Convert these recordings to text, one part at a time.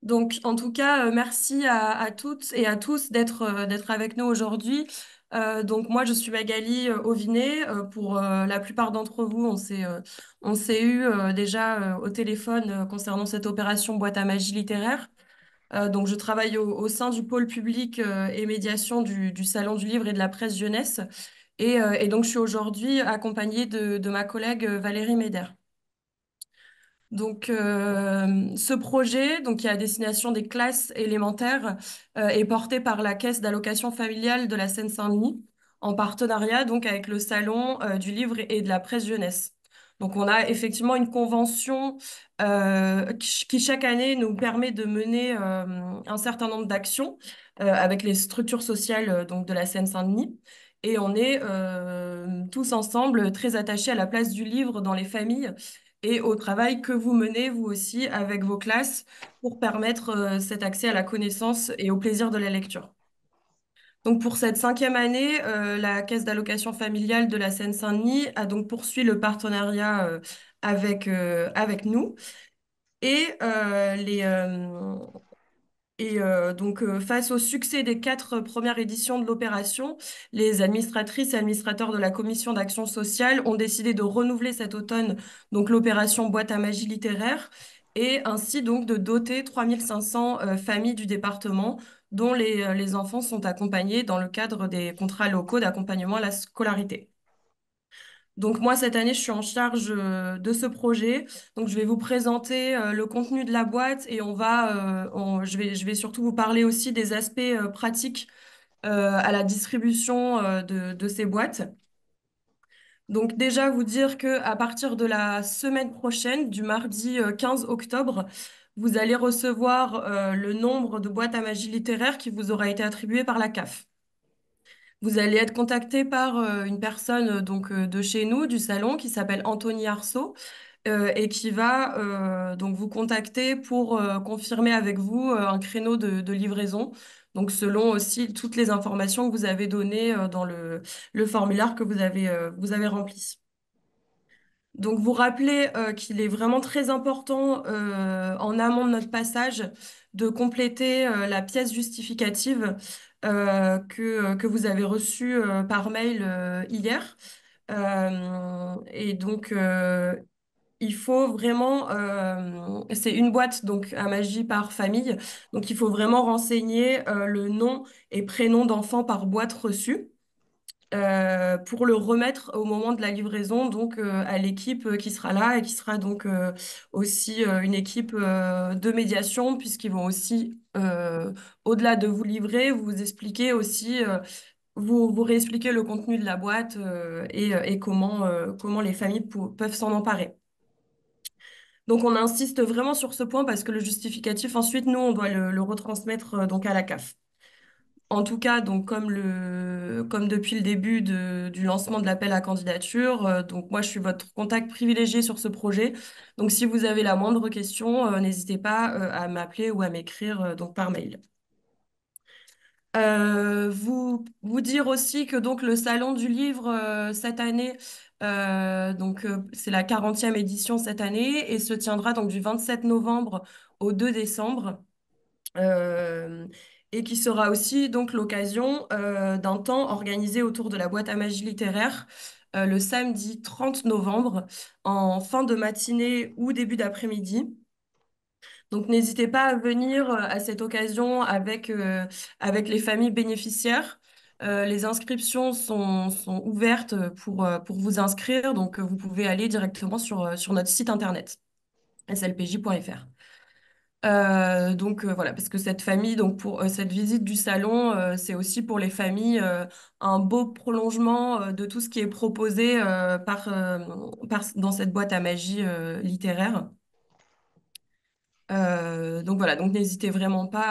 Donc, en tout cas, merci à toutes et à tous d'être avec nous aujourd'hui. Donc, moi, je suis Magali Auvinet. Pour la plupart d'entre vous, on s'est eu déjà au téléphone concernant cette opération boîte à magie littéraire. Donc, je travaille au sein du pôle public et médiation du Salon du livre et de la presse jeunesse. Et donc, je suis aujourd'hui accompagnée de ma collègue Valérie Méder. Donc, ce projet, donc, qui est à destination des classes élémentaires, est porté par la Caisse d'allocation familiale de la Seine-Saint-Denis, en partenariat donc, avec le Salon du livre et de la presse jeunesse. Donc, on a effectivement une convention qui, chaque année, nous permet de mener un certain nombre d'actions avec les structures sociales donc, de la Seine-Saint-Denis. Et on est tous ensemble très attachés à la place du livre dans les familles et au travail que vous menez, vous aussi, avec vos classes pour permettre cet accès à la connaissance et au plaisir de la lecture. Donc pour cette cinquième année, la Caisse d'allocation familiale de la Seine-Saint-Denis a donc poursuivi le partenariat avec nous. Et face au succès des quatre premières éditions de l'opération, les administratrices et administrateurs de la commission d'action sociale ont décidé de renouveler cet automne donc l'opération boîte à magie littéraire et ainsi donc de doter 3500 familles du département dont les enfants sont accompagnés dans le cadre des contrats locaux d'accompagnement à la scolarité. Donc moi, cette année, je suis en charge de ce projet. Donc je vais vous présenter le contenu de la boîte et je vais surtout vous parler aussi des aspects pratiques à la distribution de ces boîtes. Donc déjà, vous dire que à partir de la semaine prochaine, du mardi 15 octobre, vous allez recevoir le nombre de boîtes à magie littéraire qui vous aura été attribué par la CAF. Vous allez être contacté par une personne de chez nous, du salon, qui s'appelle Anthony Arceau, et qui va donc vous contacter pour confirmer avec vous un créneau de livraison. Donc selon aussi toutes les informations que vous avez données dans le formulaire que vous avez rempli. Donc, vous rappelez qu'il est vraiment très important en amont de notre passage de compléter la pièce justificative que vous avez reçue par mail hier. Et donc, il faut vraiment, c'est une boîte donc à magie par famille, donc il faut vraiment renseigner le nom et prénom d'enfant par boîte reçue pour le remettre au moment de la livraison donc à l'équipe qui sera là et qui sera donc aussi une équipe de médiation puisqu'ils vont aussi au-delà de vous livrer vous expliquer aussi vous réexpliquer le contenu de la boîte et comment les familles peuvent s'en emparer. Donc on insiste vraiment sur ce point parce que le justificatif ensuite nous on doit le retransmettre donc à la CAF. En tout cas, donc comme depuis le début du lancement de l'appel à candidature, donc moi je suis votre contact privilégié sur ce projet. Donc si vous avez la moindre question, n'hésitez pas à m'appeler ou à m'écrire donc par mail. Vous dire aussi que donc le Salon du Livre cette année, c'est la 40e édition cette année et se tiendra donc du 27 novembre au 2 décembre euh, et qui sera aussi donc l'occasion d'un temps organisé autour de la boîte à magie littéraire le samedi 30 novembre en fin de matinée ou début d'après-midi. Donc n'hésitez pas à venir à cette occasion avec les familles bénéficiaires. Les inscriptions sont ouvertes pour vous inscrire, donc vous pouvez aller directement sur notre site internet slpj.fr. Voilà, parce que cette famille, donc pour cette visite du salon, c'est aussi pour les familles un beau prolongement de tout ce qui est proposé dans cette boîte à magie littéraire. Donc voilà, donc n'hésitez vraiment pas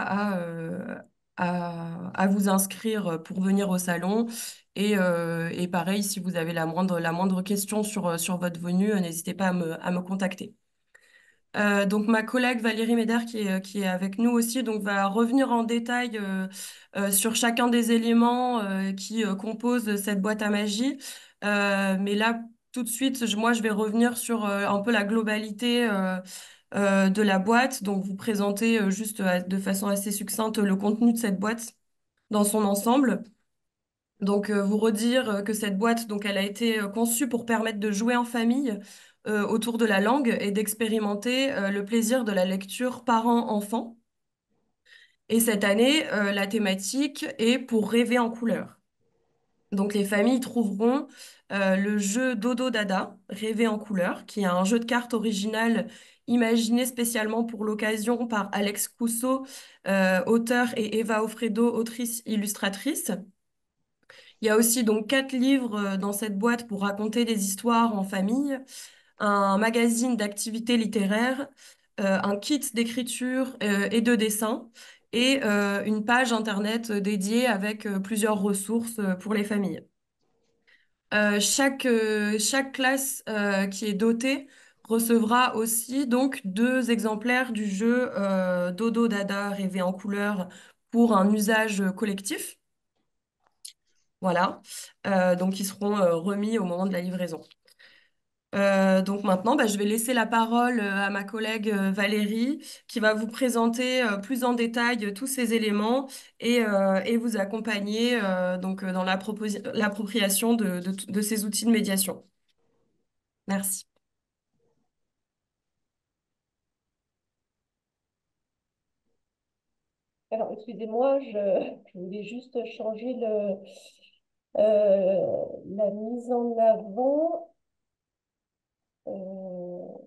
à vous inscrire pour venir au salon. Et pareil, si vous avez la moindre question sur votre venue, n'hésitez pas à me contacter. Donc ma collègue Valérie Médère qui est avec nous aussi donc va revenir en détail sur chacun des éléments qui composent cette boîte à magie. Mais là tout de suite moi je vais revenir sur un peu la globalité de la boîte. Donc, vous présentez juste de façon assez succincte le contenu de cette boîte dans son ensemble. Donc, vous redire que cette boîte, donc, elle a été conçue pour permettre de jouer en famille autour de la langue et d'expérimenter le plaisir de la lecture parent-enfant. Et cette année, la thématique est pour rêver en couleur. Donc, les familles trouveront le jeu Dodo Dada, rêver en couleur, qui est un jeu de cartes original imaginé spécialement pour l'occasion par Alex Cousseau, auteur, et Eva Offredo, autrice illustratrice. Il y a aussi donc 4 livres dans cette boîte pour raconter des histoires en famille, un magazine d'activités littéraires, un kit d'écriture et de dessin, et une page internet dédiée avec plusieurs ressources pour les familles. Chaque classe qui est dotée recevra aussi donc 2 exemplaires du jeu Dodo Dada rêver en couleur pour un usage collectif. Voilà. Donc, ils seront remis au moment de la livraison. Donc maintenant, bah, je vais laisser la parole à ma collègue Valérie qui va vous présenter plus en détail tous ces éléments et vous accompagner dans l'appropriation de ces outils de médiation. Merci. Alors, excusez-moi, je voulais juste changer la mise en avant. Euh,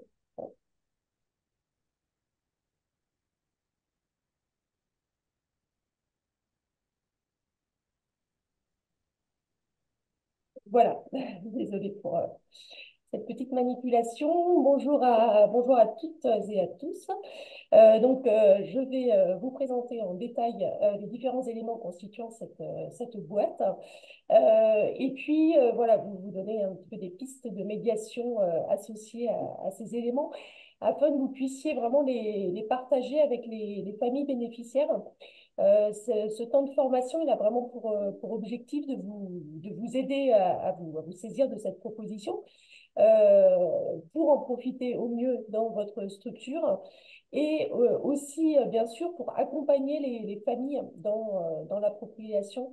voilà, désolée pour cette petite manipulation. Bonjour à toutes et à tous. Je vais vous présenter en détail les différents éléments constituant cette boîte. Et puis, voilà, vous donner un petit peu des pistes de médiation associées à ces éléments afin que vous puissiez vraiment les partager avec les familles bénéficiaires. Ce temps de formation, il a vraiment pour objectif de vous aider à vous saisir de cette proposition pour en profiter au mieux dans votre structure et aussi, bien sûr, pour accompagner les familles dans l'appropriation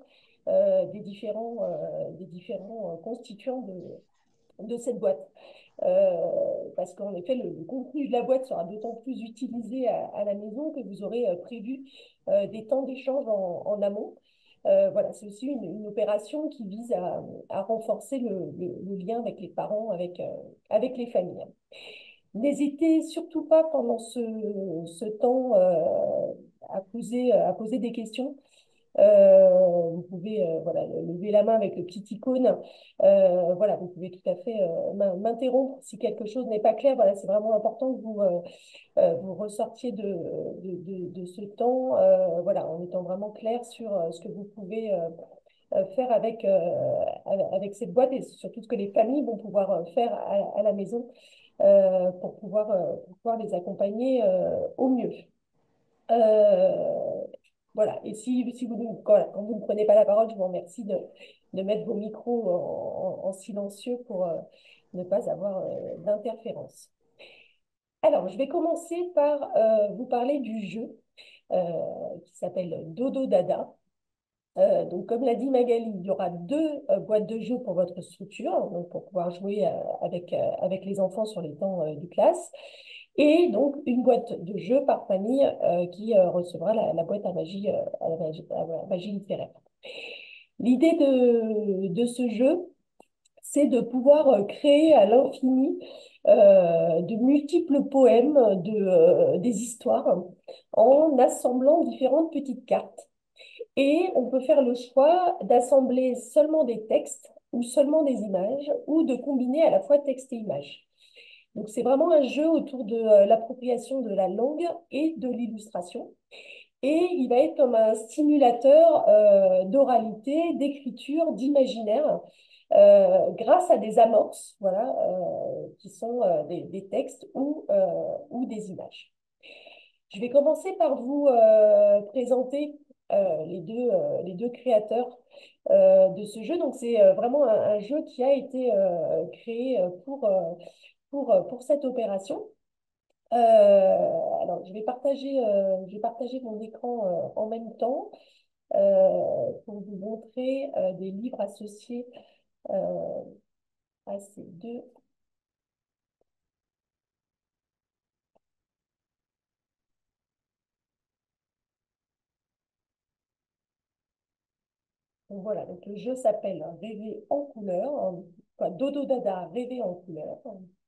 des différents constituants de cette boîte. Parce qu'en effet, le contenu de la boîte sera d'autant plus utilisé à la maison que vous aurez prévu des temps d'échange en amont. Voilà, c'est aussi une opération qui vise à renforcer le lien avec les parents, avec les familles. N'hésitez surtout pas pendant ce temps à poser des questions. Vous pouvez voilà, lever la main avec le petit icône. Voilà, vous pouvez tout à fait m'interrompre si quelque chose n'est pas clair. Voilà, c'est vraiment important que vous ressortiez de ce temps voilà, en étant vraiment clair sur ce que vous pouvez faire avec cette boîte et surtout ce que les familles vont pouvoir faire à la maison pour pouvoir les accompagner au mieux. Euh, voilà. Et si voilà, quand vous ne prenez pas la parole, je vous remercie de mettre vos micros en silencieux pour ne pas avoir d'interférence. Alors, je vais commencer par vous parler du jeu qui s'appelle Dodo Dada. Donc, comme l'a dit Magali, il y aura 2 boîtes de jeux pour votre structure, donc pour pouvoir jouer avec les enfants sur les temps de classe. Et donc, une boîte de jeux par famille qui recevra la boîte à magie, à la magie littéraire. L'idée de ce jeu, c'est de pouvoir créer à l'infini de multiples poèmes, des histoires, en assemblant différentes petites cartes. Et on peut faire le choix d'assembler seulement des textes ou seulement des images, ou de combiner à la fois texte et images. Donc c'est vraiment un jeu autour de l'appropriation de la langue et de l'illustration. Et il va être comme un stimulateur d'oralité, d'écriture, d'imaginaire, grâce à des amorces, voilà, qui sont des textes ou des images. Je vais commencer par vous présenter les deux créateurs de ce jeu. Donc, c'est vraiment un jeu qui a été créé pour cette opération. Alors, je vais partager mon écran en même temps pour vous montrer des livres associés euh, à ces deux. Donc, voilà, donc le jeu s'appelle Rêver en couleur, enfin, Dodo Dada, Rêver en couleur.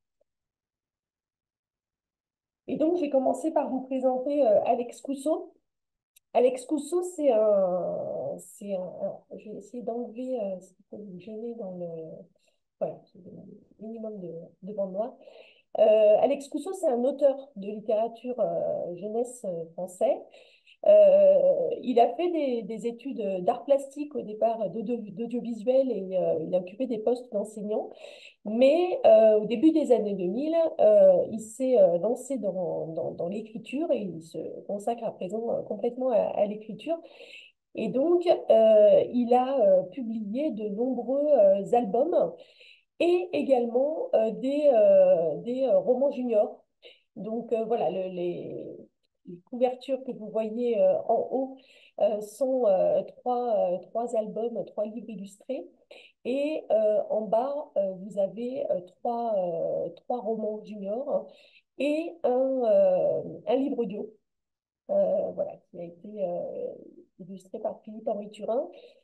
Et donc, j'ai commencé par vous présenter Alex Cousseau. Alex Cousseau, je vais essayer d'enlever ce qui peut vous gêner dans le, voilà, c'est le minimum de bande noire. Alex Cousseau, c'est un auteur de littérature jeunesse français. Il a fait des études d'art plastique au départ, d'audiovisuel, et il a occupé des postes d'enseignant. Mais au début des années 2000, il s'est lancé dans l'écriture et il se consacre à présent complètement à l'écriture. Et donc, il a publié de nombreux albums et également des romans juniors. Donc voilà, les couvertures que vous voyez en haut sont trois albums, trois livres illustrés. Et en bas, vous avez trois romans juniors et un livre audio, voilà, qui a été illustré par Philippe-Henri Turin.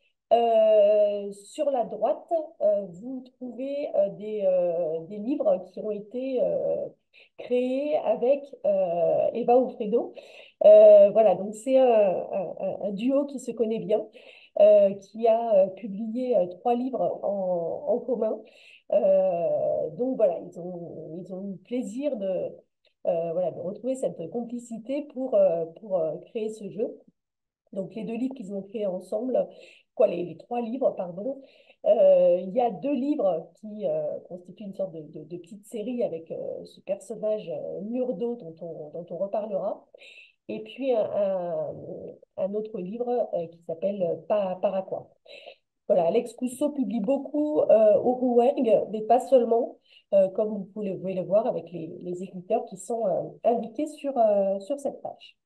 Sur la droite, vous trouvez des livres qui ont été créés avec Eva Ofredo. Voilà, donc c'est un duo qui se connaît bien, qui a publié trois livres en commun. Donc voilà, ils ont eu le plaisir voilà, de retrouver cette complicité pour créer ce jeu. Donc, les deux livres qu'ils ont créés ensemble, quoi, les trois livres, pardon. Il y a deux livres qui constituent une sorte de petite série avec ce personnage Murdo dont on reparlera. Et puis un autre livre qui s'appelle Paraquat. Voilà, Alex Cousseau publie beaucoup au Rouergue, mais pas seulement, comme vous pouvez le voir avec les éditeurs qui sont indiqués sur cette page.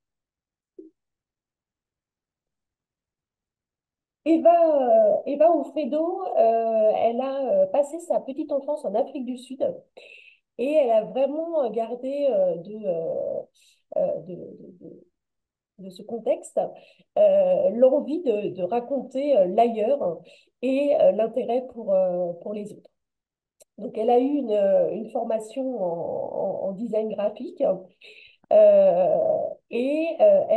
Eva Ofredo, elle a passé sa petite enfance en Afrique du Sud et elle a vraiment gardé de ce contexte l'envie de raconter l'ailleurs et l'intérêt pour les autres. Donc, elle a eu une formation en design graphique et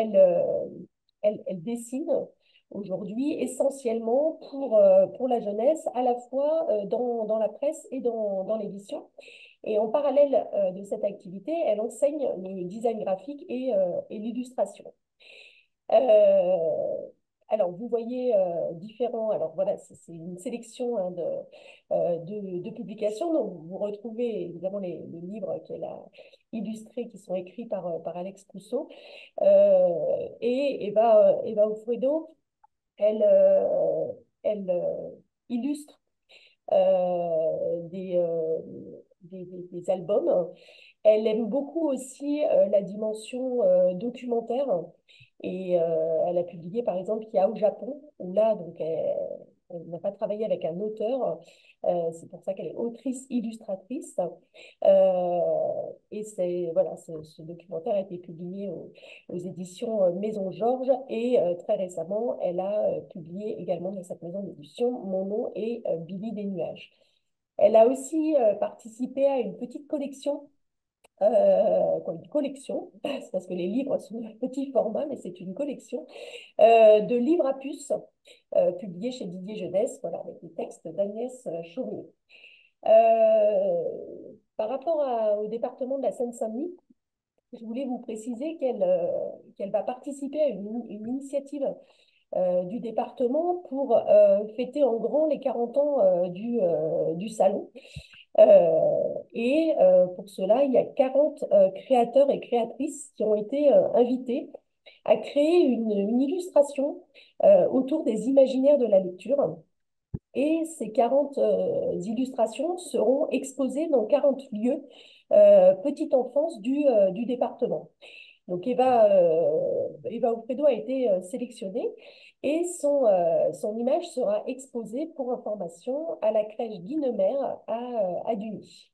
elle dessine aujourd'hui essentiellement pour la jeunesse, à la fois dans la presse et dans l'édition. Et en parallèle de cette activité, elle enseigne le design graphique et l'illustration. Euh, alors, vous voyez différents. Alors, voilà, c'est une sélection hein, de publications. Donc, vous retrouvez évidemment les livres qu'elle a illustrés qui sont écrits par Alex Cousseau. Et Eva Ofredo, elle illustre des, des albums. Elle aime beaucoup aussi la dimension documentaire et elle a publié par exemple Kia au Japon, où là, donc, elle n'a pas travaillé avec un auteur, c'est pour ça qu'elle est autrice-illustratrice. Et voilà, ce documentaire a été publié aux éditions Maison Georges et très récemment, elle a publié également dans cette maison d'édition Mon nom est Billy des Nuages. Elle a aussi participé à une petite collection une collection, c'est parce que les livres sont de petit format, mais c'est une collection de livres à puces publiés chez Didier Jeunesse, voilà, avec des textes d'Agnès Chaumier. Par rapport au département de la Seine-Saint-Denis, je voulais vous préciser qu'elle va participer à une initiative du département pour fêter en grand les 40 ans du salon. Pour cela, il y a 40 créateurs et créatrices qui ont été invités à créer une illustration autour des imaginaires de la lecture. Et ces 40 illustrations seront exposées dans 40 lieux petite enfance du département. Donc Eva Alfredo a été sélectionnée et son image sera exposée pour information à la crèche Guinemer à Duny.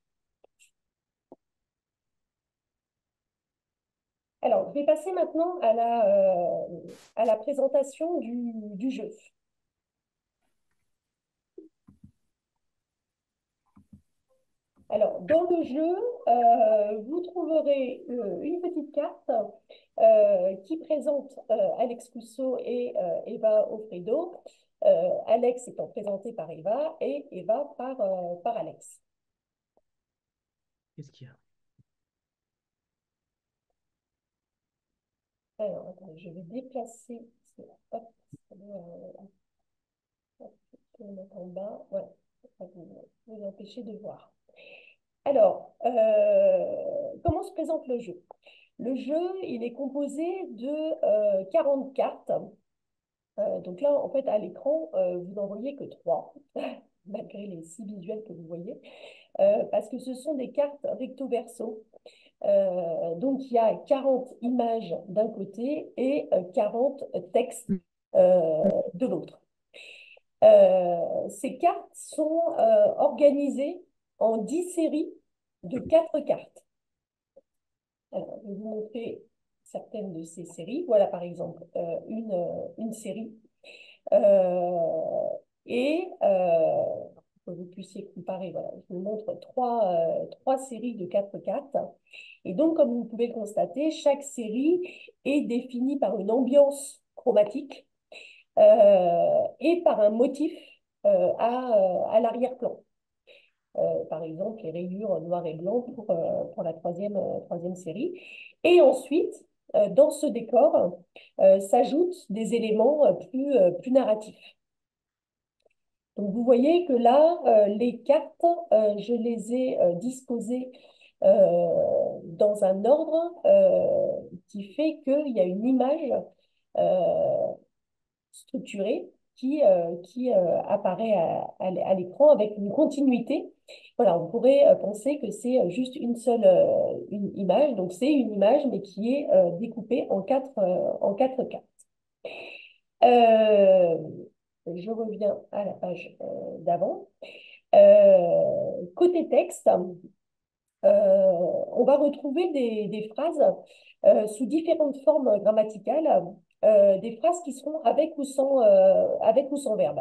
Alors, je vais passer maintenant à la présentation du jeu. Alors, dans le jeu, vous trouverez une petite carte qui présente Alex Cousseau et Eva Alfredo. Alex étant présenté par Eva et Eva par Alex. Qu'est-ce qu'il y a? Alors, attendez, je vais déplacer. Hop, ça doit, hop, je vais le mettre en bas. Voilà, ça va vous empêcher de voir. Alors, comment se présente le jeu? Le jeu, il est composé de 40 cartes. Donc là, en fait, à l'écran, vous n'en voyez que 3, malgré les 6 visuels que vous voyez, parce que ce sont des cartes recto-verso. Donc, il y a 40 images d'un côté et 40 textes de l'autre. Ces cartes sont organisées en 10 séries de 4 cartes. Alors, je vais vous montrer certaines de ces séries. Voilà, par exemple, une série. Pour que vous puissiez comparer, voilà, je vous montre trois séries de 4 cartes. Et donc, comme vous pouvez le constater, chaque série est définie par une ambiance chromatique et par un motif à l'arrière-plan. Par exemple, les rayures noir et blanc pour la troisième série. Et ensuite, dans ce décor, s'ajoutent des éléments plus narratifs. Donc, vous voyez que là, les cartes, je les ai disposées dans un ordre qui fait qu'il y a une image structurée qui apparaît à l'écran avec une continuité. Voilà, on pourrait penser que c'est juste une seule une image. Donc, c'est une image, mais qui est découpée en quatre cartes. Je reviens à la page d'avant. Côté texte, on va retrouver des phrases sous différentes formes grammaticales, des phrases qui seront avec ou sans verbe.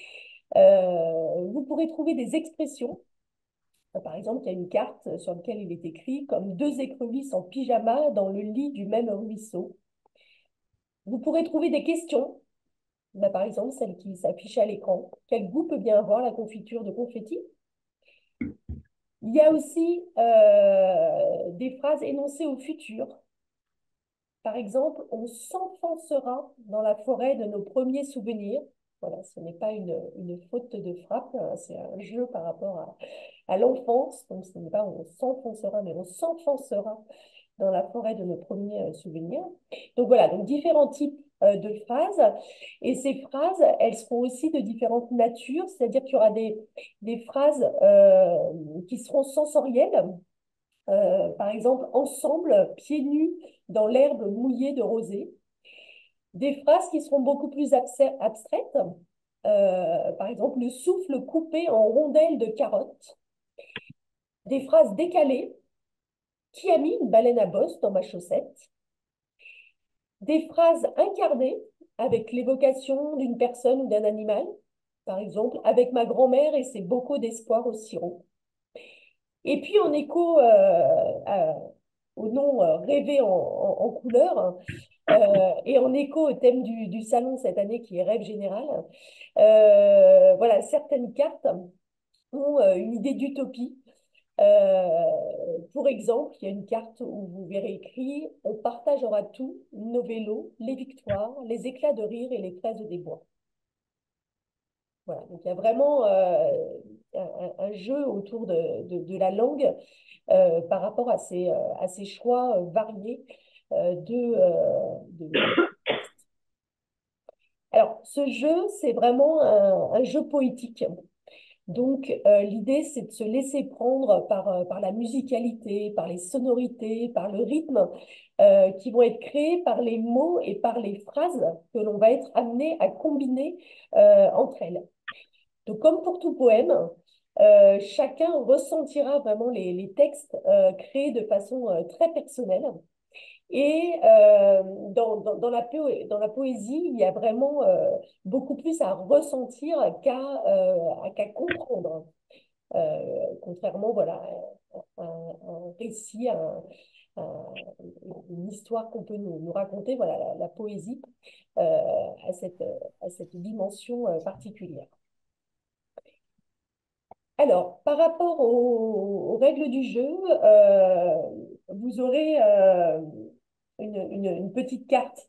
Vous pourrez trouver des expressions. Par exemple, il y a une carte sur laquelle il est écrit comme deux écrevisses en pyjama dans le lit du même ruisseau. Vous pourrez trouver des questions. Par exemple, celle qui s'affiche à l'écran. Quel goût peut bien avoir la confiture de confetti? Il y a aussi des phrases énoncées au futur. Par exemple, on s'enfoncera dans la forêt de nos premiers souvenirs. Voilà, ce n'est pas une faute de frappe, hein, c'est un jeu par rapport à l'enfance. Donc, ce n'est pas on s'enfoncera, mais on s'enfoncera dans la forêt de nos premiers souvenirs. Donc voilà, donc différents types de phrases. Et ces phrases, elles seront aussi de différentes natures, c'est-à-dire qu'il y aura des phrases qui seront sensorielles. Par exemple, ensemble, pieds nus dans l'herbe mouillée de rosée. Des phrases qui seront beaucoup plus abstraites. Par exemple, le souffle coupé en rondelles de carottes. Des phrases décalées. Qui a mis une baleine à bosse dans ma chaussette? Des phrases incarnées avec l'évocation d'une personne ou d'un animal. Par exemple, avec ma grand-mère et ses bocaux d'espoir au sirop. Et puis, en écho au nom rêvé en couleur, hein, et en écho au thème du salon cette année qui est rêve général, voilà, certaines cartes ont une idée d'utopie. Pour exemple, il y a une carte où vous verrez écrit on partagera tout, nos vélos, les victoires, les éclats de rire et les fraises des bois. Voilà, donc il y a vraiment un jeu autour de la langue par rapport à ces choix variés de textes. Alors, ce jeu, c'est vraiment un jeu poétique. Donc, l'idée, c'est de se laisser prendre par la musicalité, par les sonorités, par le rythme qui vont être créés par les mots et par les phrases que l'on va être amené à combiner entre elles. Donc, comme pour tout poème, chacun ressentira vraiment les textes créés de façon très personnelle. Et dans la poésie, il y a vraiment beaucoup plus à ressentir qu'à comprendre. Contrairement, voilà, à un récit, une histoire qu'on peut nous raconter, voilà, la poésie à cette dimension particulière. Alors, par rapport aux règles du jeu, vous aurez une petite carte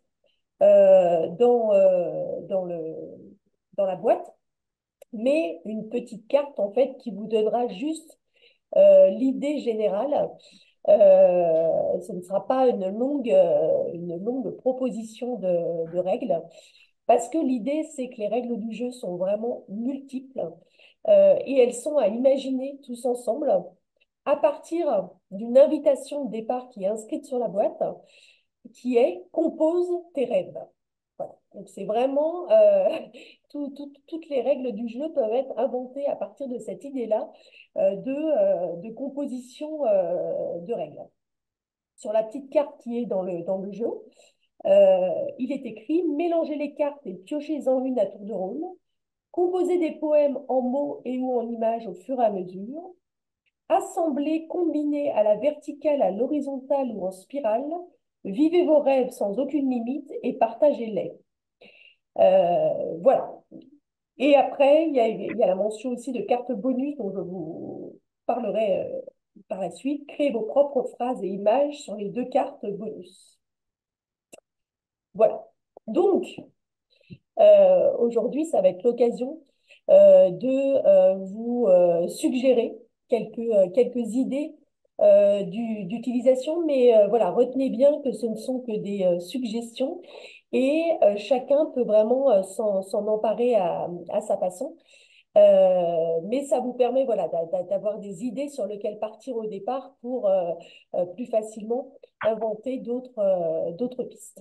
dans la boîte, mais une petite carte en fait qui vous donnera juste l'idée générale. Ce ne sera pas une longue proposition de règles, parce que l'idée, c'est que les règles du jeu sont vraiment multiples et elles sont à imaginer tous ensemble à partir d'une invitation de départ qui est inscrite sur la boîte, qui est compose tes rêves. Voilà. Donc c'est vraiment toutes les règles du jeu peuvent être inventées à partir de cette idée-là de composition de règles. Sur la petite carte qui est dans le jeu, il est écrit mélangez les cartes et piochez-en une à tour de rôle, composez des poèmes en mots et ou en images au fur et à mesure, assemblez, combinez à la verticale, à l'horizontale ou en spirale, vivez vos rêves sans aucune limite et partagez-les. Voilà. Et après, il y a la mention aussi de cartes bonus dont je vous parlerai par la suite. Créez vos propres phrases et images sur les deux cartes bonus. Voilà. Donc, aujourd'hui, ça va être l'occasion de vous suggérer quelques idées d'utilisation, mais voilà, retenez bien que ce ne sont que des suggestions et chacun peut vraiment s'en emparer à sa façon. Mais ça vous permet voilà, d'avoir des idées sur lesquelles partir au départ pour plus facilement inventer d'autres pistes.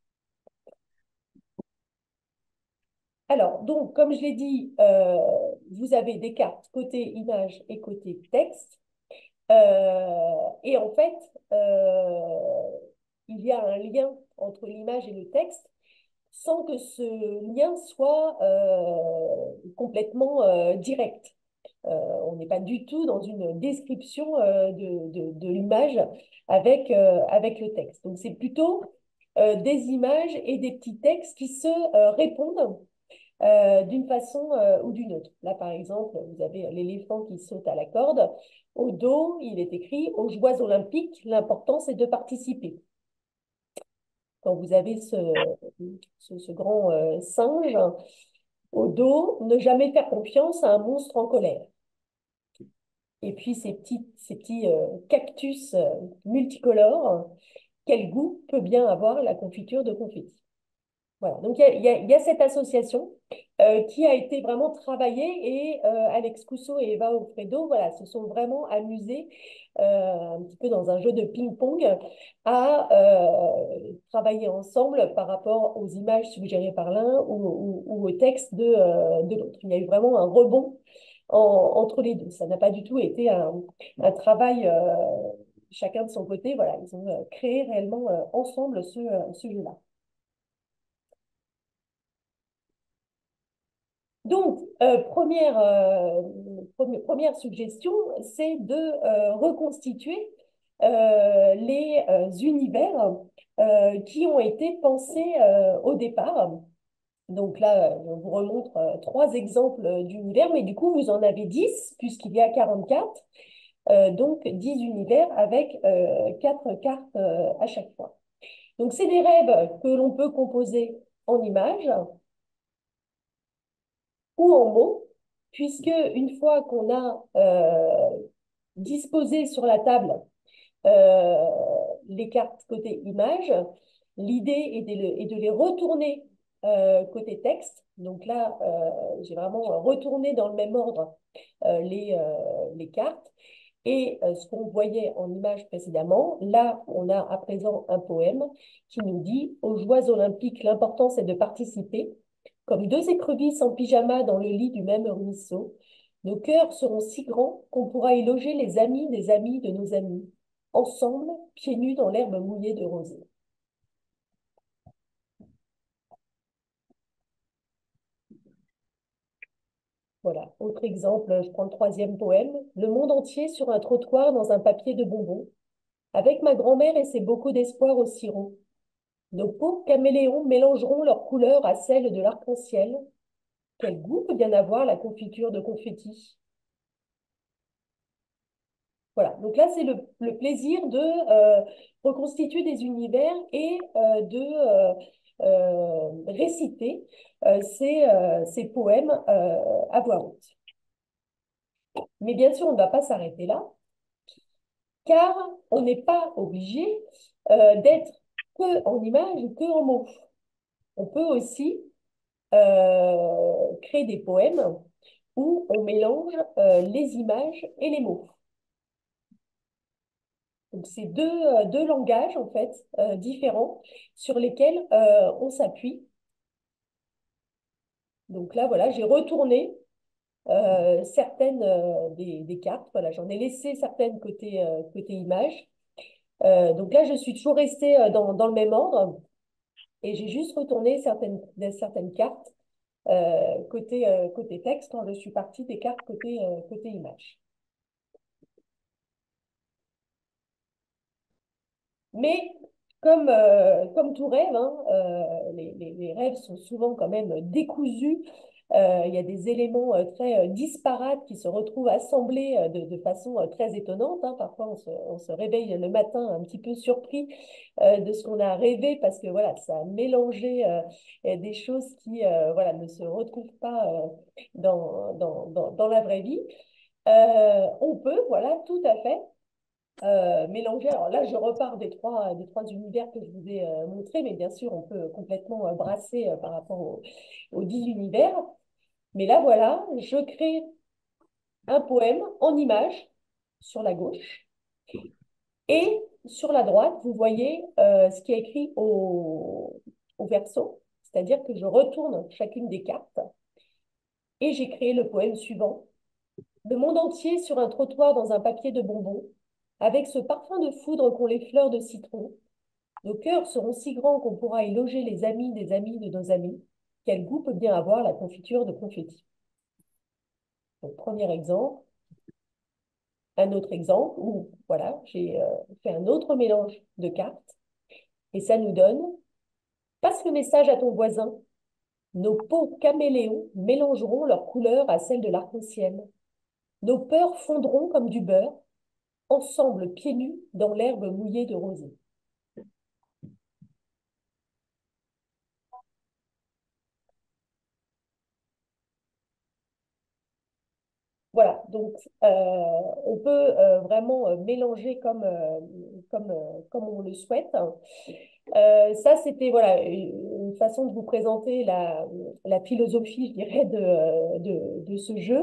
Alors, donc, comme je l'ai dit, vous avez des cartes côté image et côté texte. Et en fait, il y a un lien entre l'image et le texte sans que ce lien soit complètement direct. On n'est pas du tout dans une description de l'image avec le texte. Donc, c'est plutôt des images et des petits textes qui se répondent d'une façon ou d'une autre. Là, par exemple, vous avez l'éléphant qui saute à la corde. Au dos, il est écrit aux Joies olympiques, l'important c'est de participer. Quand vous avez ce grand singe, au dos, ne jamais faire confiance à un monstre en colère. Et puis ces petits cactus multicolores, quel goût peut bien avoir la confiture de confetti? Voilà, donc il y a cette association qui a été vraiment travaillée et Alex Cousseau et Eva Alfredo voilà, se sont vraiment amusés un petit peu dans un jeu de ping-pong à travailler ensemble par rapport aux images suggérées par l'un ou au texte de l'autre. Il y a eu vraiment un rebond entre les deux. Ça n'a pas du tout été un travail chacun de son côté. Voilà, ils ont créé réellement ensemble ce jeu-là. Donc, première suggestion, c'est de reconstituer les univers qui ont été pensés au départ. Donc là, je vous remontre trois exemples d'univers, mais du coup, vous en avez 10, puisqu'il y a 44. Donc, 10 univers avec 4 cartes à chaque fois. Donc, c'est des rêves que l'on peut composer en images ou en mots, puisque une fois qu'on a disposé sur la table les cartes côté image, l'idée est de les retourner côté texte. Donc là, j'ai vraiment retourné dans le même ordre les cartes. Et ce qu'on voyait en image précédemment, là, on a à présent un poème qui nous dit: aux joies olympiques, l'important c'est de participer. Comme deux écrevisses en pyjama dans le lit du même ruisseau, nos cœurs seront si grands qu'on pourra y loger les amis des amis de nos amis, ensemble, pieds nus dans l'herbe mouillée de rosée. Voilà, autre exemple, je prends le troisième poème. Le monde entier sur un trottoir dans un papier de bonbons, avec ma grand-mère et ses bocaux d'espoir au sirop. Nos peaux caméléons mélangeront leurs couleurs à celles de l'arc-en-ciel. Quel goût peut bien avoir la confiture de confetti? Voilà, donc là, c'est le plaisir de reconstituer des univers et de réciter ces poèmes à voix haute. Mais bien sûr, on ne va pas s'arrêter là, car on n'est pas obligé d'être que en images ou que en mots. On peut aussi créer des poèmes où on mélange les images et les mots. Donc, c'est deux langages, en fait, différents sur lesquels on s'appuie. Donc là, voilà, j'ai retourné certaines des cartes. Voilà, j'en ai laissé certaines côté images. Donc là, je suis toujours restée dans le même ordre et j'ai juste retourné certaines cartes côté texte quand je suis partie des cartes côté image. Mais comme tout rêve, hein, les rêves sont souvent quand même décousus. Il y a des éléments très disparates qui se retrouvent assemblés de façon très étonnante, hein. Parfois, on se réveille le matin un petit peu surpris de ce qu'on a rêvé parce que voilà, ça a mélangé des choses qui voilà, ne se retrouvent pas dans la vraie vie. On peut, voilà, tout à fait mélanger. Alors là, je repars des trois univers que je vous ai montrés, mais bien sûr, on peut complètement brasser par rapport aux 10 univers. Mais là, voilà, je crée un poème en image sur la gauche. Et sur la droite, vous voyez ce qui est écrit au verso, c'est-à-dire que je retourne chacune des cartes et j'ai créé le poème suivant. Le monde entier sur un trottoir dans un papier de bonbons, avec ce parfum de foudre qu'ont les fleurs de citron. Nos cœurs seront si grands qu'on pourra y loger les amis des amis de nos amis. Quel goût peut bien avoir la confiture de confetti? Donc, premier exemple. Un autre exemple où, voilà, j'ai fait un autre mélange de cartes. Et ça nous donne: passe le message à ton voisin. Nos peaux caméléons mélangeront leurs couleurs à celles de l'arc-en-ciel. Nos peurs fondront comme du beurre, ensemble pieds nus dans l'herbe mouillée de rosée. Voilà, donc on peut vraiment mélanger comme on le souhaite. Ça, c'était voilà, une façon de vous présenter la philosophie, je dirais, de ce jeu.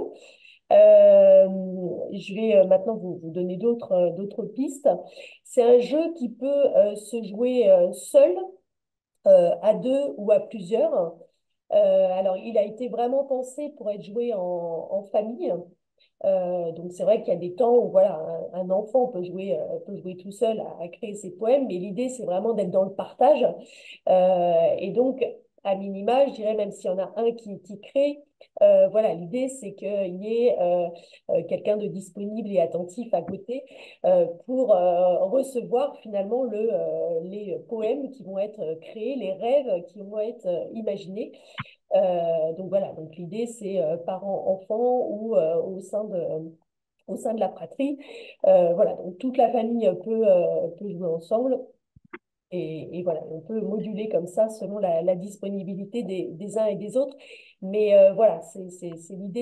Je vais maintenant vous donner d'autres pistes. C'est un jeu qui peut se jouer seul, à deux ou à plusieurs. Alors, il a été vraiment pensé pour être joué en famille. Donc c'est vrai qu'il y a des temps où voilà, un enfant peut jouer tout seul à créer ses poèmes, mais l'idée c'est vraiment d'être dans le partage. Et donc, à minima, je dirais même s'il y en a un qui crée, voilà, l'idée c'est qu'il y ait quelqu'un de disponible et attentif à côté pour recevoir finalement les poèmes qui vont être créés, les rêves qui vont être imaginés. Donc voilà, donc l'idée c'est parents-enfants ou au sein de la fratrie. Voilà, donc toute la famille peut jouer ensemble. Et voilà, on peut moduler comme ça selon la disponibilité des uns et des autres. Mais voilà, c'est l'idée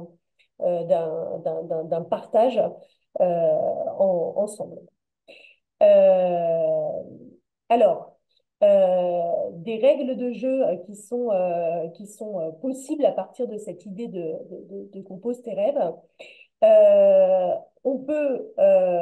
d'un partage ensemble. Euh, alors, des règles de jeu qui sont possibles à partir de cette idée de compose tes rêves. On peut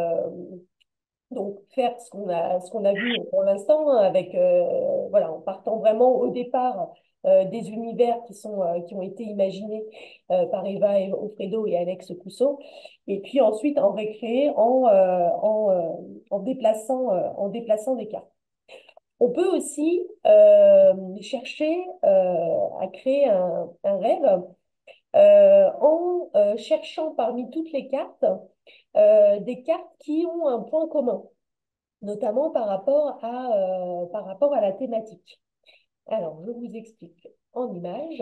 donc faire ce qu'on a vu pour l'instant, hein, avec, voilà, en partant vraiment au départ des univers qui ont été imaginés par Eva et Alfredo et Alex Cousseau, et puis ensuite en récréer en déplaçant des cartes. On peut aussi chercher à créer un rêve en cherchant parmi toutes les cartes des cartes qui ont un point commun, notamment par rapport à la thématique. Alors, je vous explique en images.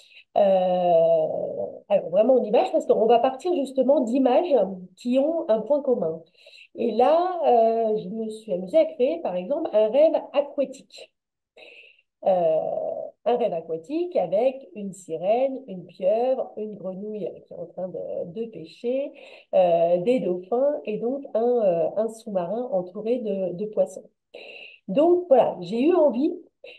Alors, vraiment en images, parce qu'on va partir justement d'images qui ont un point commun. Et là, je me suis amusée à créer, par exemple, un rêve aquatique. Un rêve aquatique avec une sirène, une pieuvre, une grenouille qui est en train de pêcher, des dauphins et donc un sous-marin entouré de poissons. Donc voilà, j'ai eu envie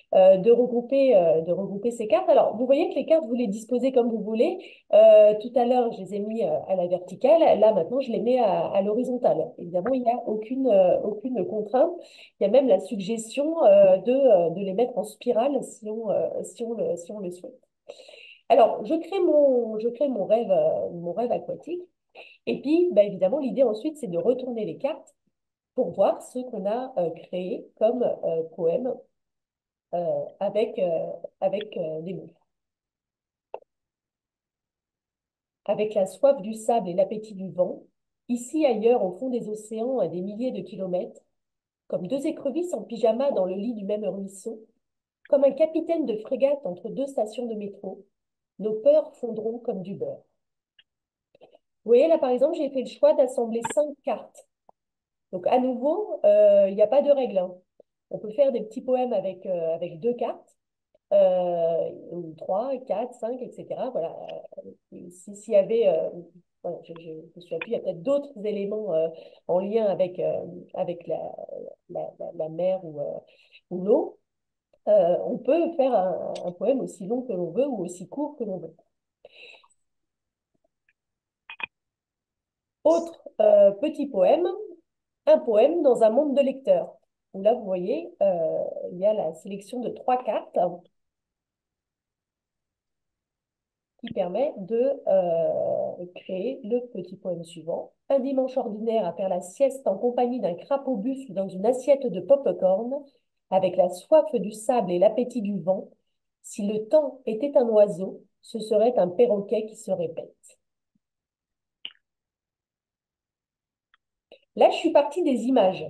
de regrouper ces cartes. Alors, vous voyez que les cartes, vous les disposez comme vous voulez. Tout à l'heure, je les ai mis à la verticale. Là, maintenant, je les mets à l'horizontale. Évidemment, il n'y a aucune contrainte. Il y a même la suggestion de les mettre en spirale si on le souhaite. Alors, je crée mon rêve aquatique. Et puis, bah, évidemment, l'idée ensuite, c'est de retourner les cartes pour voir ce qu'on a créé comme poème avec des mots. Avec la soif du sable et l'appétit du vent, ici ailleurs au fond des océans à des milliers de kilomètres, comme deux écrevisses en pyjama dans le lit du même ruisseau, comme un capitaine de frégate entre deux stations de métro, nos peurs fondront comme du beurre. Vous voyez là par exemple, j'ai fait le choix d'assembler 5 cartes. Donc à nouveau, il n'y a pas de règle, hein. On peut faire des petits poèmes avec 2 cartes. Ou 3, 4, 5, etc. Voilà. S'il y avait, voilà, je me souviens plus, il y a peut-être d'autres éléments en lien avec la mer ou l'eau. On peut faire un poème aussi long que l'on veut ou aussi court que l'on veut. Autre petit poème, un poème dans un monde de lecteurs. Où là, vous voyez, il y a la sélection de 3 cartes qui permet de créer le petit poème suivant. Un dimanche ordinaire à faire la sieste en compagnie d'un crapaud buffle dans une assiette de pop-corn, avec la soif du sable et l'appétit du vent, si le temps était un oiseau, ce serait un perroquet qui se répète. Là, je suis partie des images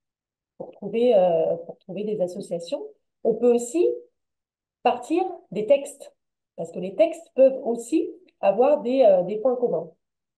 pour trouver des associations. On peut aussi partir des textes, parce que les textes peuvent aussi avoir des points communs.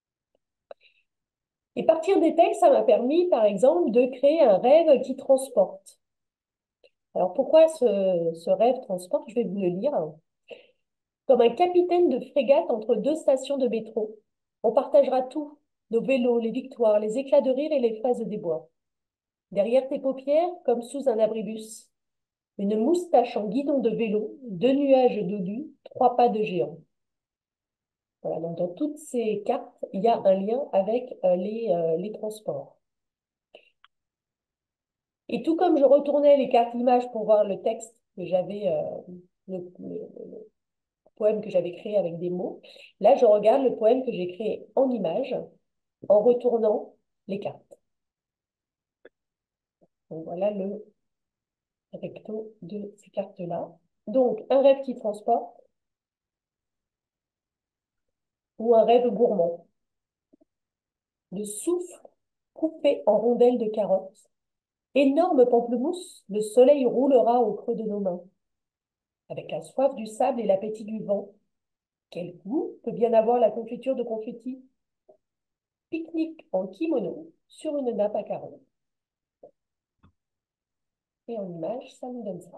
Et partir des textes, ça m'a permis, par exemple, de créer un rêve qui transporte. Alors, pourquoi ce rêve transporte? Je vais vous le lire. Comme un capitaine de frégate entre deux stations de métro, on partagera tout, nos vélos, les victoires, les éclats de rire et les fraises des bois. Derrière tes paupières, comme sous un abribus, une moustache en guidon de vélo, 2 nuages dodus, 3 pas de géant. Voilà, donc dans toutes ces cartes, il y a un lien avec les transports. Et tout comme je retournais les cartes images pour voir le texte que j'avais, le poème que j'avais créé avec des mots, là, je regarde le poème que j'ai créé en images en retournant les cartes. Donc voilà le recto de ces cartes-là. Donc, un rêve qui transporte ou un rêve gourmand. Le souffle coupé en rondelles de carottes. Énorme pamplemousse, le soleil roulera au creux de nos mains. Avec la soif du sable et l'appétit du vent, quel goût peut bien avoir la confiture de confetti? Pique-nique en kimono sur une nappe à carreaux. Et en image, ça nous donne ça.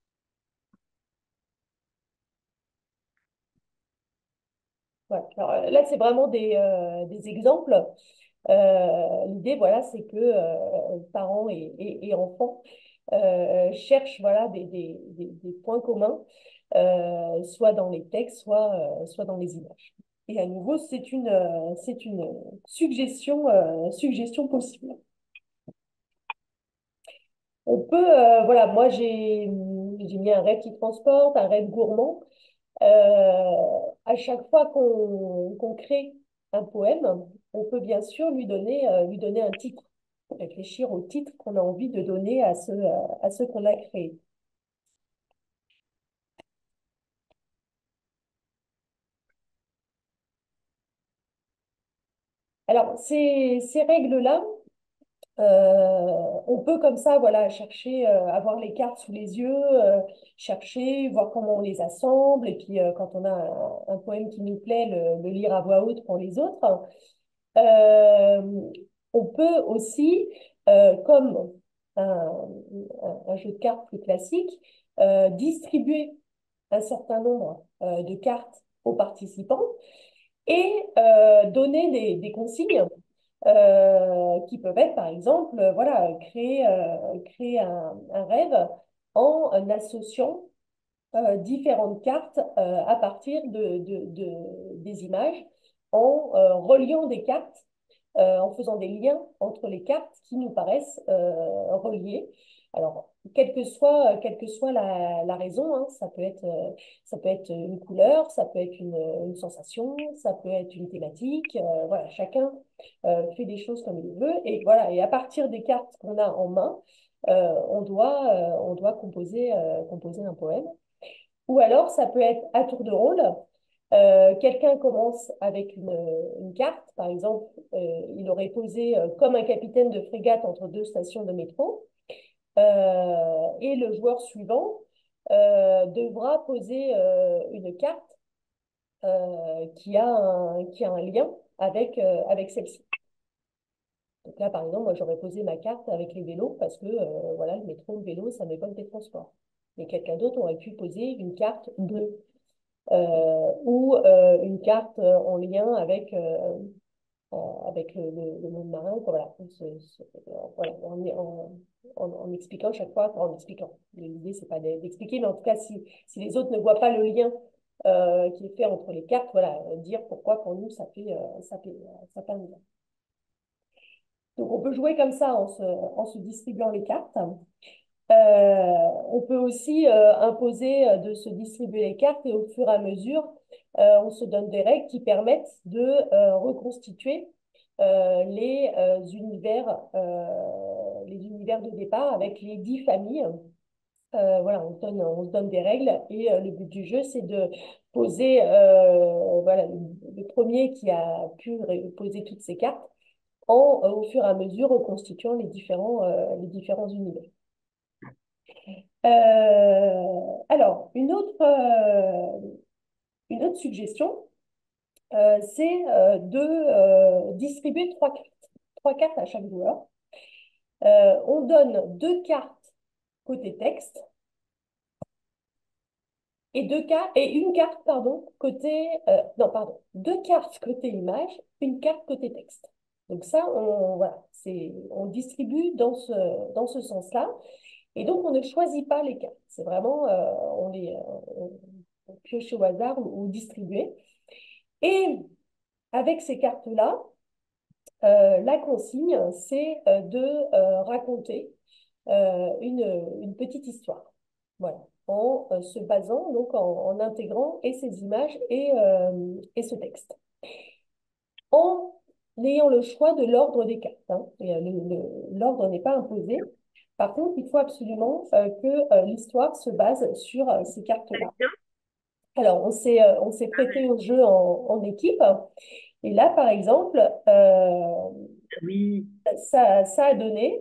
Voilà. Alors, là, c'est vraiment des exemples. L'idée, voilà, c'est que parents et enfants cherche voilà, des points communs, soit dans les textes, soit dans les images. Et à nouveau, c'est une suggestion possible. On peut, voilà, moi j'ai mis un rêve qui transporte, un rêve gourmand. À chaque fois qu'on crée un poème, on peut bien sûr lui donner un titre, réfléchir au titre qu'on a envie de donner à ce qu'on a créé. Alors, ces règles-là, on peut comme ça, voilà, chercher, avoir les cartes sous les yeux, chercher, voir comment on les assemble, et puis quand on a un poème qui nous plaît, le lire à voix haute pour les autres. Euh, on peut aussi, comme un jeu de cartes plus classique, distribuer un certain nombre de cartes aux participants et donner des consignes qui peuvent être, par exemple, voilà, créer un rêve en associant différentes cartes à partir des images, en reliant des cartes, en faisant des liens entre les cartes qui nous paraissent reliées. Alors, quelle que soit la raison, hein, ça peut être une couleur, ça peut être une sensation, ça peut être une thématique. Voilà, chacun fait des choses comme il veut. Et voilà, et à partir des cartes qu'on a en main, on doit composer un poème. Ou alors, ça peut être à tour de rôle. Quelqu'un commence avec une carte, par exemple, il aurait posé comme un capitaine de frégate entre deux stations de métro, et le joueur suivant devra poser une carte qui a un lien avec celle-ci. Donc là, par exemple, moi, j'aurais posé ma carte avec les vélos parce que voilà, le métro, le vélo, ça m'évoque des transports. Mais quelqu'un d'autre aurait pu poser une carte bleue ou une carte en lien avec le monde marin. Quoi, voilà, voilà, en expliquant chaque fois, enfin, en expliquant. L'idée, c'est pas d'expliquer, mais en tout cas, si les autres ne voient pas le lien qui est fait entre les cartes, voilà, dire pourquoi pour nous ça fait un lien. Donc, on peut jouer comme ça en se distribuant les cartes. On peut aussi imposer de se distribuer les cartes et au fur et à mesure, on se donne des règles qui permettent de reconstituer les univers de départ avec les 10 familles. Voilà, on se donne des règles et le but du jeu, c'est de poser voilà, le premier qui a pu poser toutes ces cartes au fur et à mesure reconstituant les différents univers. Alors, une autre suggestion, c'est de distribuer trois cartes à chaque joueur. On donne deux cartes côté texte et une carte, pardon, côté, non, pardon, deux cartes côté image, une carte côté texte. Donc ça, voilà, on distribue dans ce sens-là. Et donc, on ne choisit pas les cartes. C'est vraiment, on pioche au hasard ou distribuer. Et avec ces cartes-là, la consigne, c'est de raconter une petite histoire. Voilà. En se basant, donc en intégrant et ces images et ce texte. En ayant le choix de l'ordre des cartes. Hein. L'ordre n'est pas imposé. Par contre, il faut absolument que l'histoire se base sur ces cartes-là. Alors, on s'est prêté au jeu en équipe. Et là, par exemple, Oui, ça a donné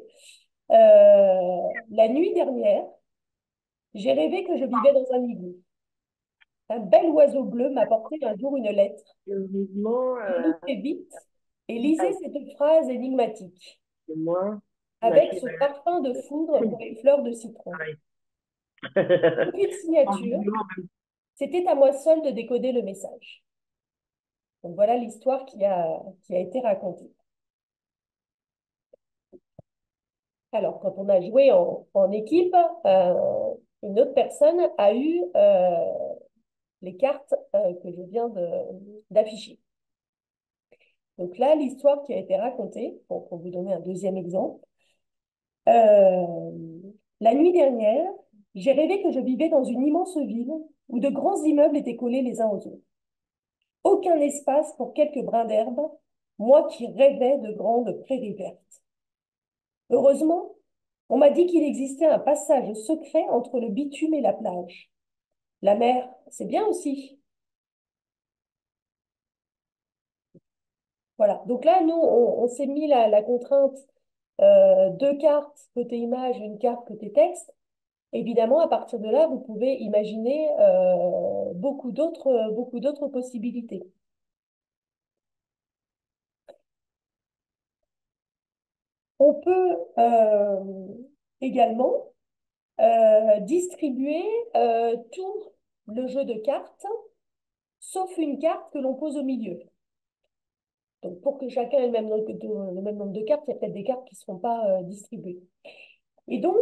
la nuit dernière, j'ai rêvé que je vivais dans un igloo. Un bel oiseau bleu m'a porté un jour une lettre. heureusement, Je l'ouvrais vite et lisais cette phrase énigmatique, moi, avec ce parfum de foudre pour les fleurs de citron. pareil. Aucune En signature, vidéo, c'était à moi seul de décoder le message. Donc voilà l'histoire qui a été racontée. Alors, quand on a joué en équipe, une autre personne a eu les cartes que je viens d'afficher. Donc là, l'histoire qui a été racontée, pour vous donner un deuxième exemple, euh, la nuit dernière, j'ai rêvé que je vivais dans une immense ville où de grands immeubles étaient collés les uns aux autres. Aucun espace pour quelques brins d'herbe, moi qui rêvais de grandes prairies vertes. Heureusement, on m'a dit qu'il existait un passage secret entre le bitume et la plage. La mer, c'est bien aussi. Voilà. Donc là, nous, on s'est mis la contrainte deux cartes côté image, une carte côté texte. Évidemment, à partir de là, vous pouvez imaginer beaucoup d'autres possibilités. On peut également distribuer tout le jeu de cartes, sauf une carte que l'on pose au milieu. Donc, pour que chacun ait le même nombre de cartes, il y a peut-être des cartes qui ne seront pas distribuées. Et donc,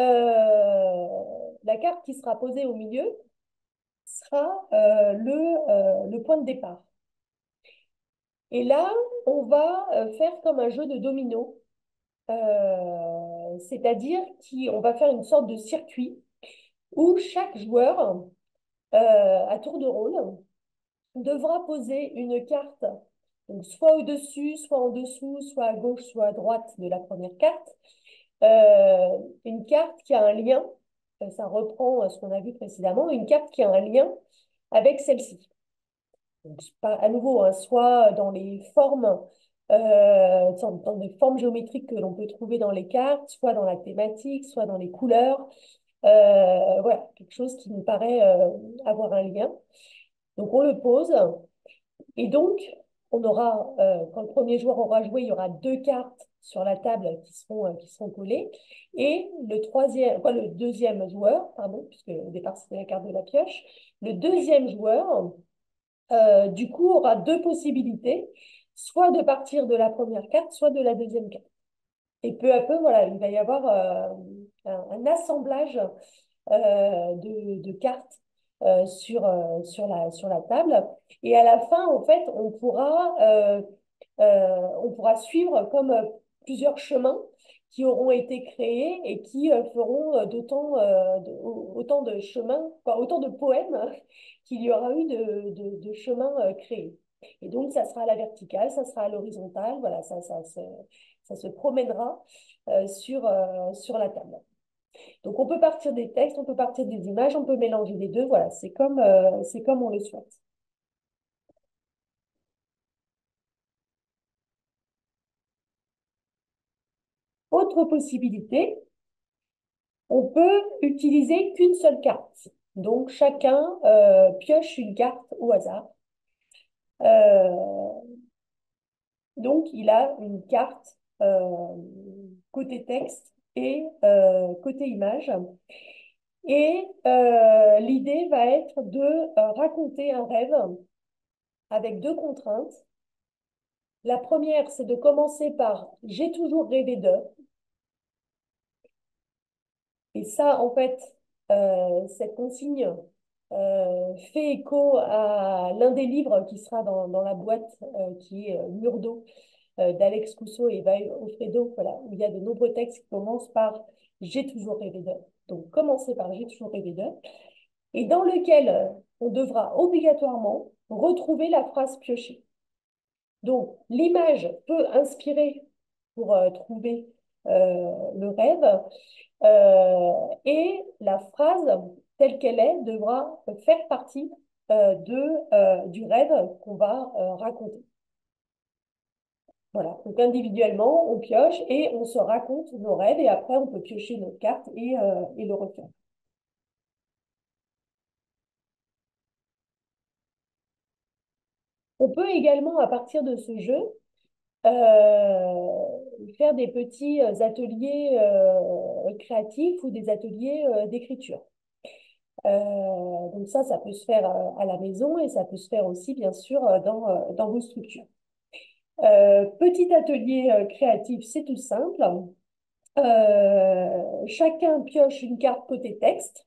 la carte qui sera posée au milieu sera le point de départ. Et là, on va faire comme un jeu de domino, c'est-à-dire qu'on va faire une sorte de circuit où chaque joueur, à tour de rôle, devra poser une carte, donc soit au-dessus, soit en dessous, soit à gauche, soit à droite de la première carte, une carte qui a un lien, ça reprend ce qu'on a vu précédemment, une carte qui a un lien avec celle-ci. Donc, à nouveau, hein, soit dans les formes, dans des formes géométriques que l'on peut trouver dans les cartes, soit dans la thématique, soit dans les couleurs. Voilà, quelque chose qui nous paraît avoir un lien. Donc, on le pose. Et donc, quand le premier joueur aura joué, il y aura deux cartes sur la table qui seront collées. Et le deuxième joueur, pardon, puisque au départ c'était la carte de la pioche, le deuxième joueur, du coup, aura deux possibilités, soit de partir de la première carte, soit de la deuxième carte. Et peu à peu, voilà, il va y avoir un assemblage de cartes sur la table. Et à la fin, en fait, on pourra suivre comme plusieurs chemins qui auront été créés et qui feront autant de chemins, enfin, autant de poèmes qu'il y aura eu de chemins créés. Et donc, ça sera à la verticale, ça sera à l'horizontale, voilà, ça se promènera sur la table. Donc, on peut partir des textes, on peut partir des images, on peut mélanger les deux. Voilà, c'est comme on le souhaite. Autre possibilité, on peut utiliser qu'une seule carte. Donc, chacun pioche une carte au hasard. Euh, donc, il a une carte côté texte et côté image. Et l'idée va être de raconter un rêve avec deux contraintes. La première, c'est de commencer par «J'ai toujours rêvé de». Et ça, en fait, cette consigne fait écho à l'un des livres qui sera dans la boîte, qui est Murdo, d'Alex Cousseau et Eva Offredo, voilà, où il y a de nombreux textes qui commencent par «J'ai toujours rêvé de». Donc, commencer par «J'ai toujours rêvé de», et dans lequel on devra obligatoirement retrouver la phrase piochée. Donc, l'image peut inspirer pour trouver le rêve, et la phrase telle qu'elle est devra faire partie du rêve qu'on va raconter. Voilà, donc individuellement, on pioche et on se raconte nos rêves et après on peut piocher notre carte et le refaire. On peut également, à partir de ce jeu, faire des petits ateliers créatifs ou des ateliers d'écriture. Donc ça peut se faire à la maison et ça peut se faire aussi, bien sûr, dans vos structures. Petit atelier créatif, c'est tout simple. Chacun pioche une carte côté texte,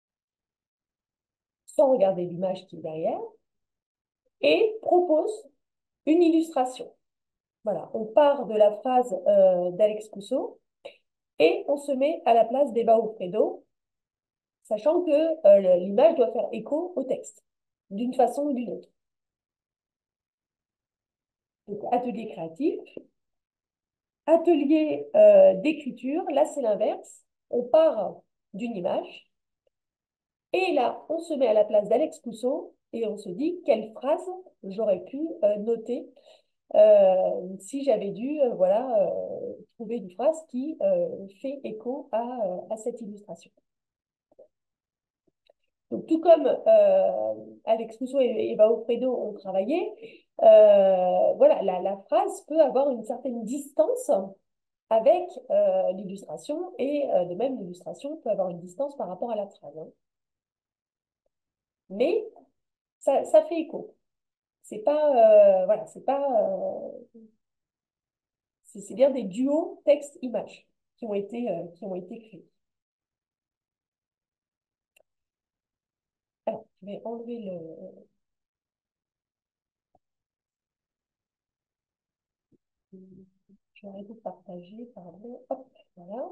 sans regarder l'image qui est derrière, et propose une illustration. Voilà, on part de la phrase d'Alex Cousseau et on se met à la place d'Eva Alfredo, sachant que l'image doit faire écho au texte, d'une façon ou d'une autre. Donc, atelier créatif. Atelier d'écriture, là c'est l'inverse. On part d'une image et là on se met à la place d'Alex Cousseau et on se dit quelle phrase j'aurais pu noter si j'avais dû voilà, trouver une phrase qui fait écho à cette illustration. Donc, tout comme Alex Rousseau et Eva Alfredo ont travaillé, voilà, la phrase peut avoir une certaine distance avec l'illustration et de même l'illustration peut avoir une distance par rapport à la phrase. Hein. Mais ça fait écho. C'est pas, voilà, c'est bien des duos texte-image qui ont été créés. Alors, je vais enlever le, je vais arrêter de partager, pardon. Hop, voilà.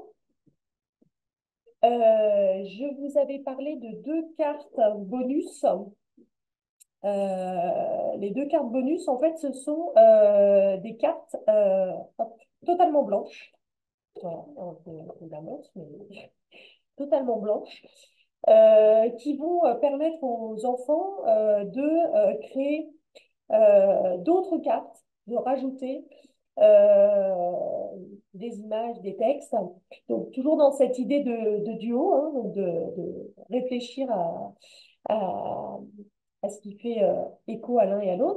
Je vous avais parlé de deux cartes bonus. Les deux cartes bonus, en fait, ce sont des cartes hop, totalement blanches. Voilà, on la montre, mais totalement blanches, qui vont permettre aux enfants de créer d'autres cartes, de rajouter des images, des textes. Donc, toujours dans cette idée de duo, hein, donc de réfléchir à, à ce qui fait écho à l'un et à l'autre.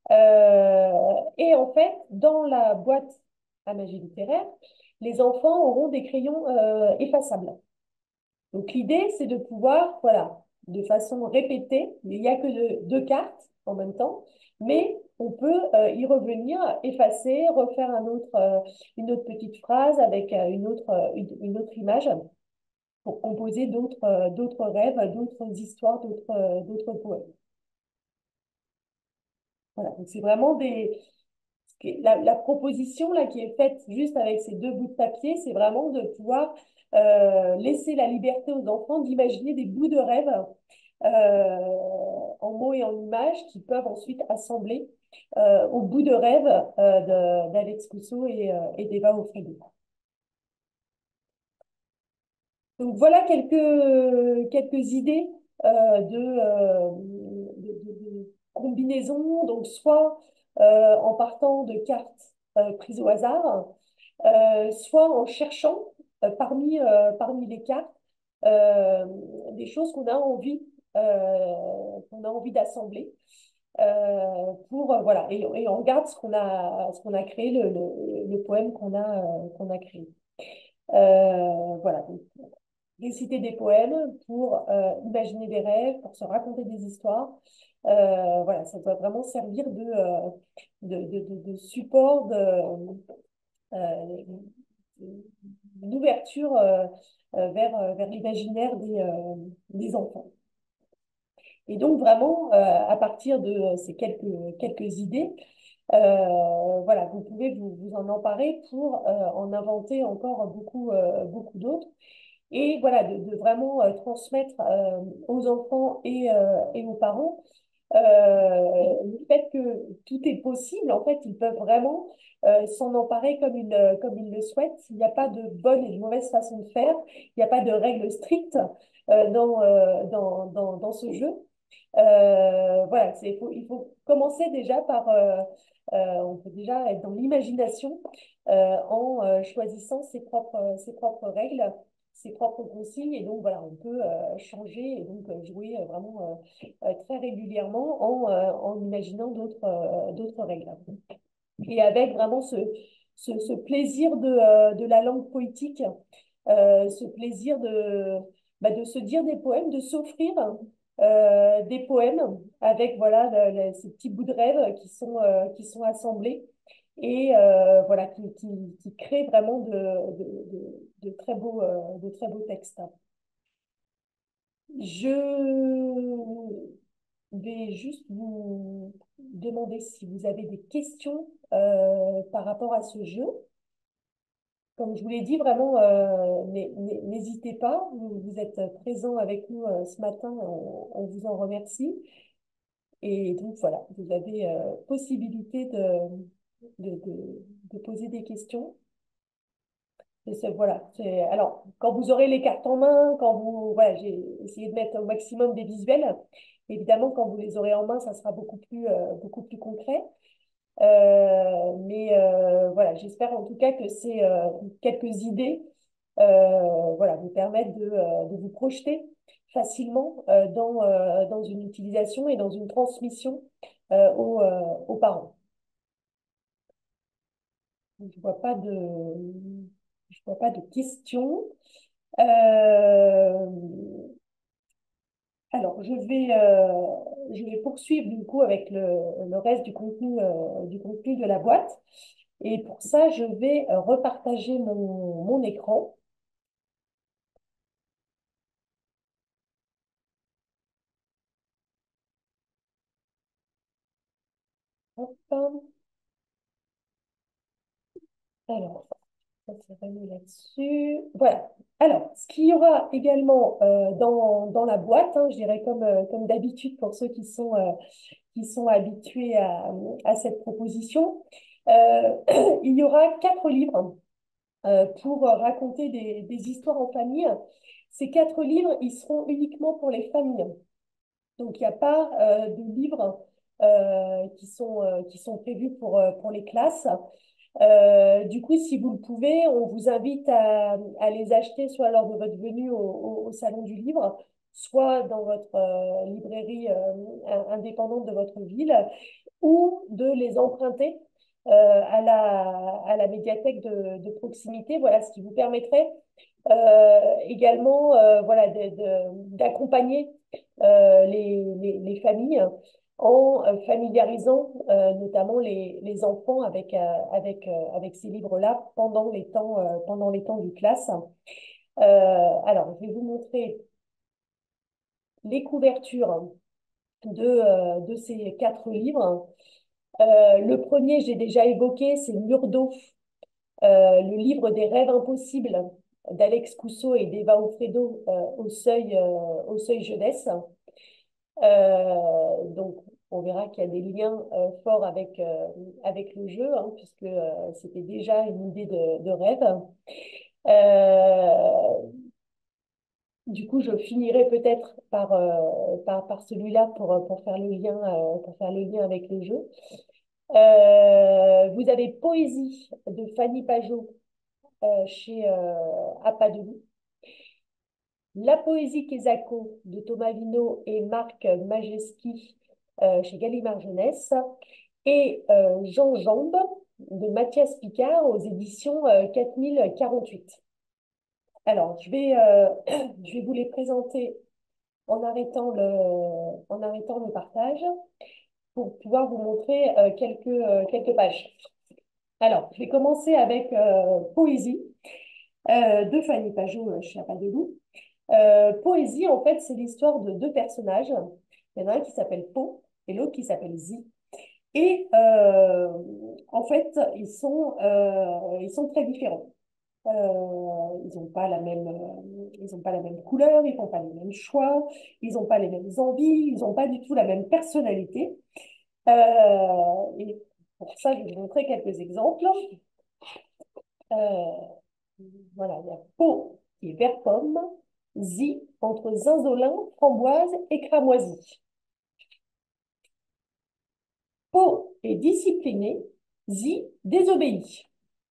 Et en fait, dans la boîte à magie littéraire, les enfants auront des crayons effaçables. Donc l'idée, c'est de pouvoir, voilà, de façon répétée, il n'y a que deux cartes en même temps, mais on peut y revenir, effacer, refaire une autre petite phrase avec une autre image pour composer d'autres rêves, d'autres histoires, d'autres poèmes. Voilà, donc c'est vraiment la proposition là, qui est faite juste avec ces deux bouts de papier, c'est vraiment de pouvoir laisser la liberté aux enfants d'imaginer des bouts de rêve en mots et en images qui peuvent ensuite assembler au bout de rêve d'Alex Cousseau et d'Eva Offredi. Donc voilà quelques idées de combinaison, donc soit en partant de cartes prises au hasard, soit en cherchant parmi les cartes euh, des choses qu'on a envie d'assembler pour voilà et on regarde ce qu'on a créé le poème qu'on a créé. Voilà, donc, réciter des poèmes pour imaginer des rêves, pour se raconter des histoires. Voilà, ça doit vraiment servir de support, euh, d'ouverture vers l'imaginaire des enfants. Et donc vraiment, à partir de ces quelques idées, voilà, vous pouvez vous en emparer pour en inventer encore beaucoup d'autres et voilà, de vraiment transmettre aux enfants et aux parents le fait que tout est possible. En fait, ils peuvent vraiment s'en emparer comme ils le souhaitent. Il n'y a pas de bonne et de mauvaise façon de faire. Il n'y a pas de règles strictes dans ce jeu. Voilà, il faut commencer déjà on peut déjà être dans l'imagination en choisissant ses propres règles, ses propres consignes. Et donc, voilà, on peut changer et donc jouer vraiment très régulièrement en imaginant d'autres règles. Et avec vraiment ce plaisir de la langue poétique, ce plaisir de se dire des poèmes, de s'offrir des poèmes avec voilà, ces petits bouts de rêve qui sont assemblés et voilà, qui crée vraiment de très beaux textes. Je vais juste vous demander si vous avez des questions par rapport à ce jeu. Comme je vous l'ai dit, vraiment, n'hésitez pas. Vous êtes présents avec nous ce matin, on vous en remercie. Et donc voilà, vous avez possibilité de poser des questions. Voilà, alors, quand vous aurez les cartes en main, voilà, j'ai essayé de mettre au maximum des visuels. Évidemment, quand vous les aurez en main, ça sera beaucoup plus concret. Voilà, j'espère en tout cas que ces quelques idées voilà, vous permettent de vous projeter facilement dans une utilisation et dans une transmission aux parents. Je vois pas de, je vois pas de questions. Euh, alors, je vais poursuivre du coup avec le reste du contenu de la boîte. Et pour ça, je vais repartager mon écran. Hop. Alors, ça c'est remis là-dessus. Voilà. Alors, ce qu'il y aura également dans la boîte, hein, je dirais comme d'habitude pour ceux qui sont habitués à cette proposition, euh, il y aura 4 livres pour raconter des histoires en famille. Ces 4 livres, ils seront uniquement pour les familles. Donc, il n'y a pas de livres qui sont prévus pour les classes. Du coup, si vous le pouvez, on vous invite à les acheter soit lors de votre venue au Salon du Livre, soit dans votre librairie indépendante de votre ville, ou de les emprunter à la médiathèque de proximité. Voilà, ce qui vous permettrait également voilà, d'accompagner les familles en familiarisant notamment les enfants avec ces livres-là pendant les temps du classe. Alors, je vais vous montrer les couvertures de ces 4 livres. Le premier, j'ai déjà évoqué, c'est Murdo, le livre des rêves impossibles d'Alex Cousseau et d'Eva Offredo au seuil jeunesse. Donc, on verra qu'il y a des liens forts avec le jeu, hein, puisque c'était déjà une idée de rêve. Euh, du coup, je finirai peut-être par celui-là pour faire le lien avec le jeu. Vous avez Poésie de Fanny Pajot chez Appât de Loup. La poésie Quesaco de Thomas Vino et Marc Majeski chez Gallimard Jeunesse. Et Jean Jambe de Mathias Picard aux éditions 4048. Alors, je vais vous les présenter en arrêtant le partage pour pouvoir vous montrer quelques pages. Alors, je vais commencer avec Poésie de Fanny Pajot chez Appât de Loup. Poésie, en fait, c'est l'histoire de 2 personnages. Il y en a un qui s'appelle Po et l'autre qui s'appelle Zi. Et en fait, ils sont très différents. Ils ont pas la même couleur, ils font pas les mêmes choix, ils n'ont pas les mêmes envies, ils n'ont pas du tout la même personnalité. Et pour ça, je vais vous montrer quelques exemples. Euh, voilà, il y a Po qui est vert pomme, Zi entre zinzolin, framboise et cramoisie. Po est discipliné, Zi désobéit.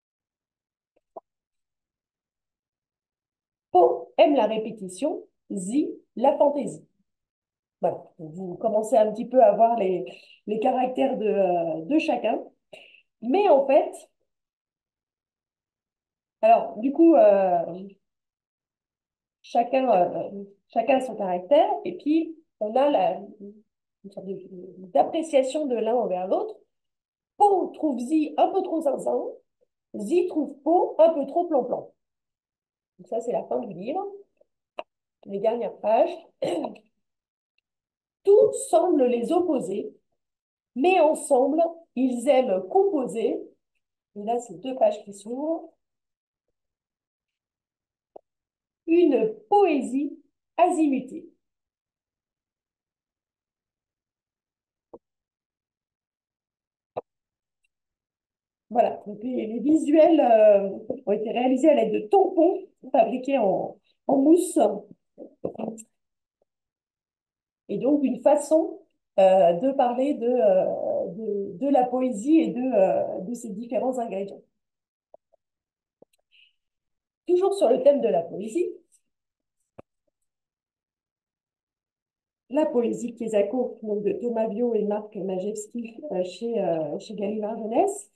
Po aime la répétition, Zi la fantaisie. Voilà, vous commencez un petit peu à voir les caractères de chacun. Mais en fait, alors du coup, chacun a son caractère, et puis on a une sorte d'appréciation de l'un envers l'autre. Po trouve Zi un peu trop zinzin. Zi trouve Po un peu trop plan-plan. Donc ça, c'est la fin du livre. Les dernières pages. Tout semble les opposer, mais ensemble, ils aiment composer. Et là, c'est deux pages qui s'ouvrent. Une poésie azimutée. Voilà, donc les visuels ont été réalisés à l'aide de tampons fabriqués en mousse. Et donc, une façon de parler de la poésie et de ces différents ingrédients. Toujours sur le thème de la poésie, la poésie Kézako, donc de Thomas Viau et Marc Majewski chez Gallimard Jeunesse.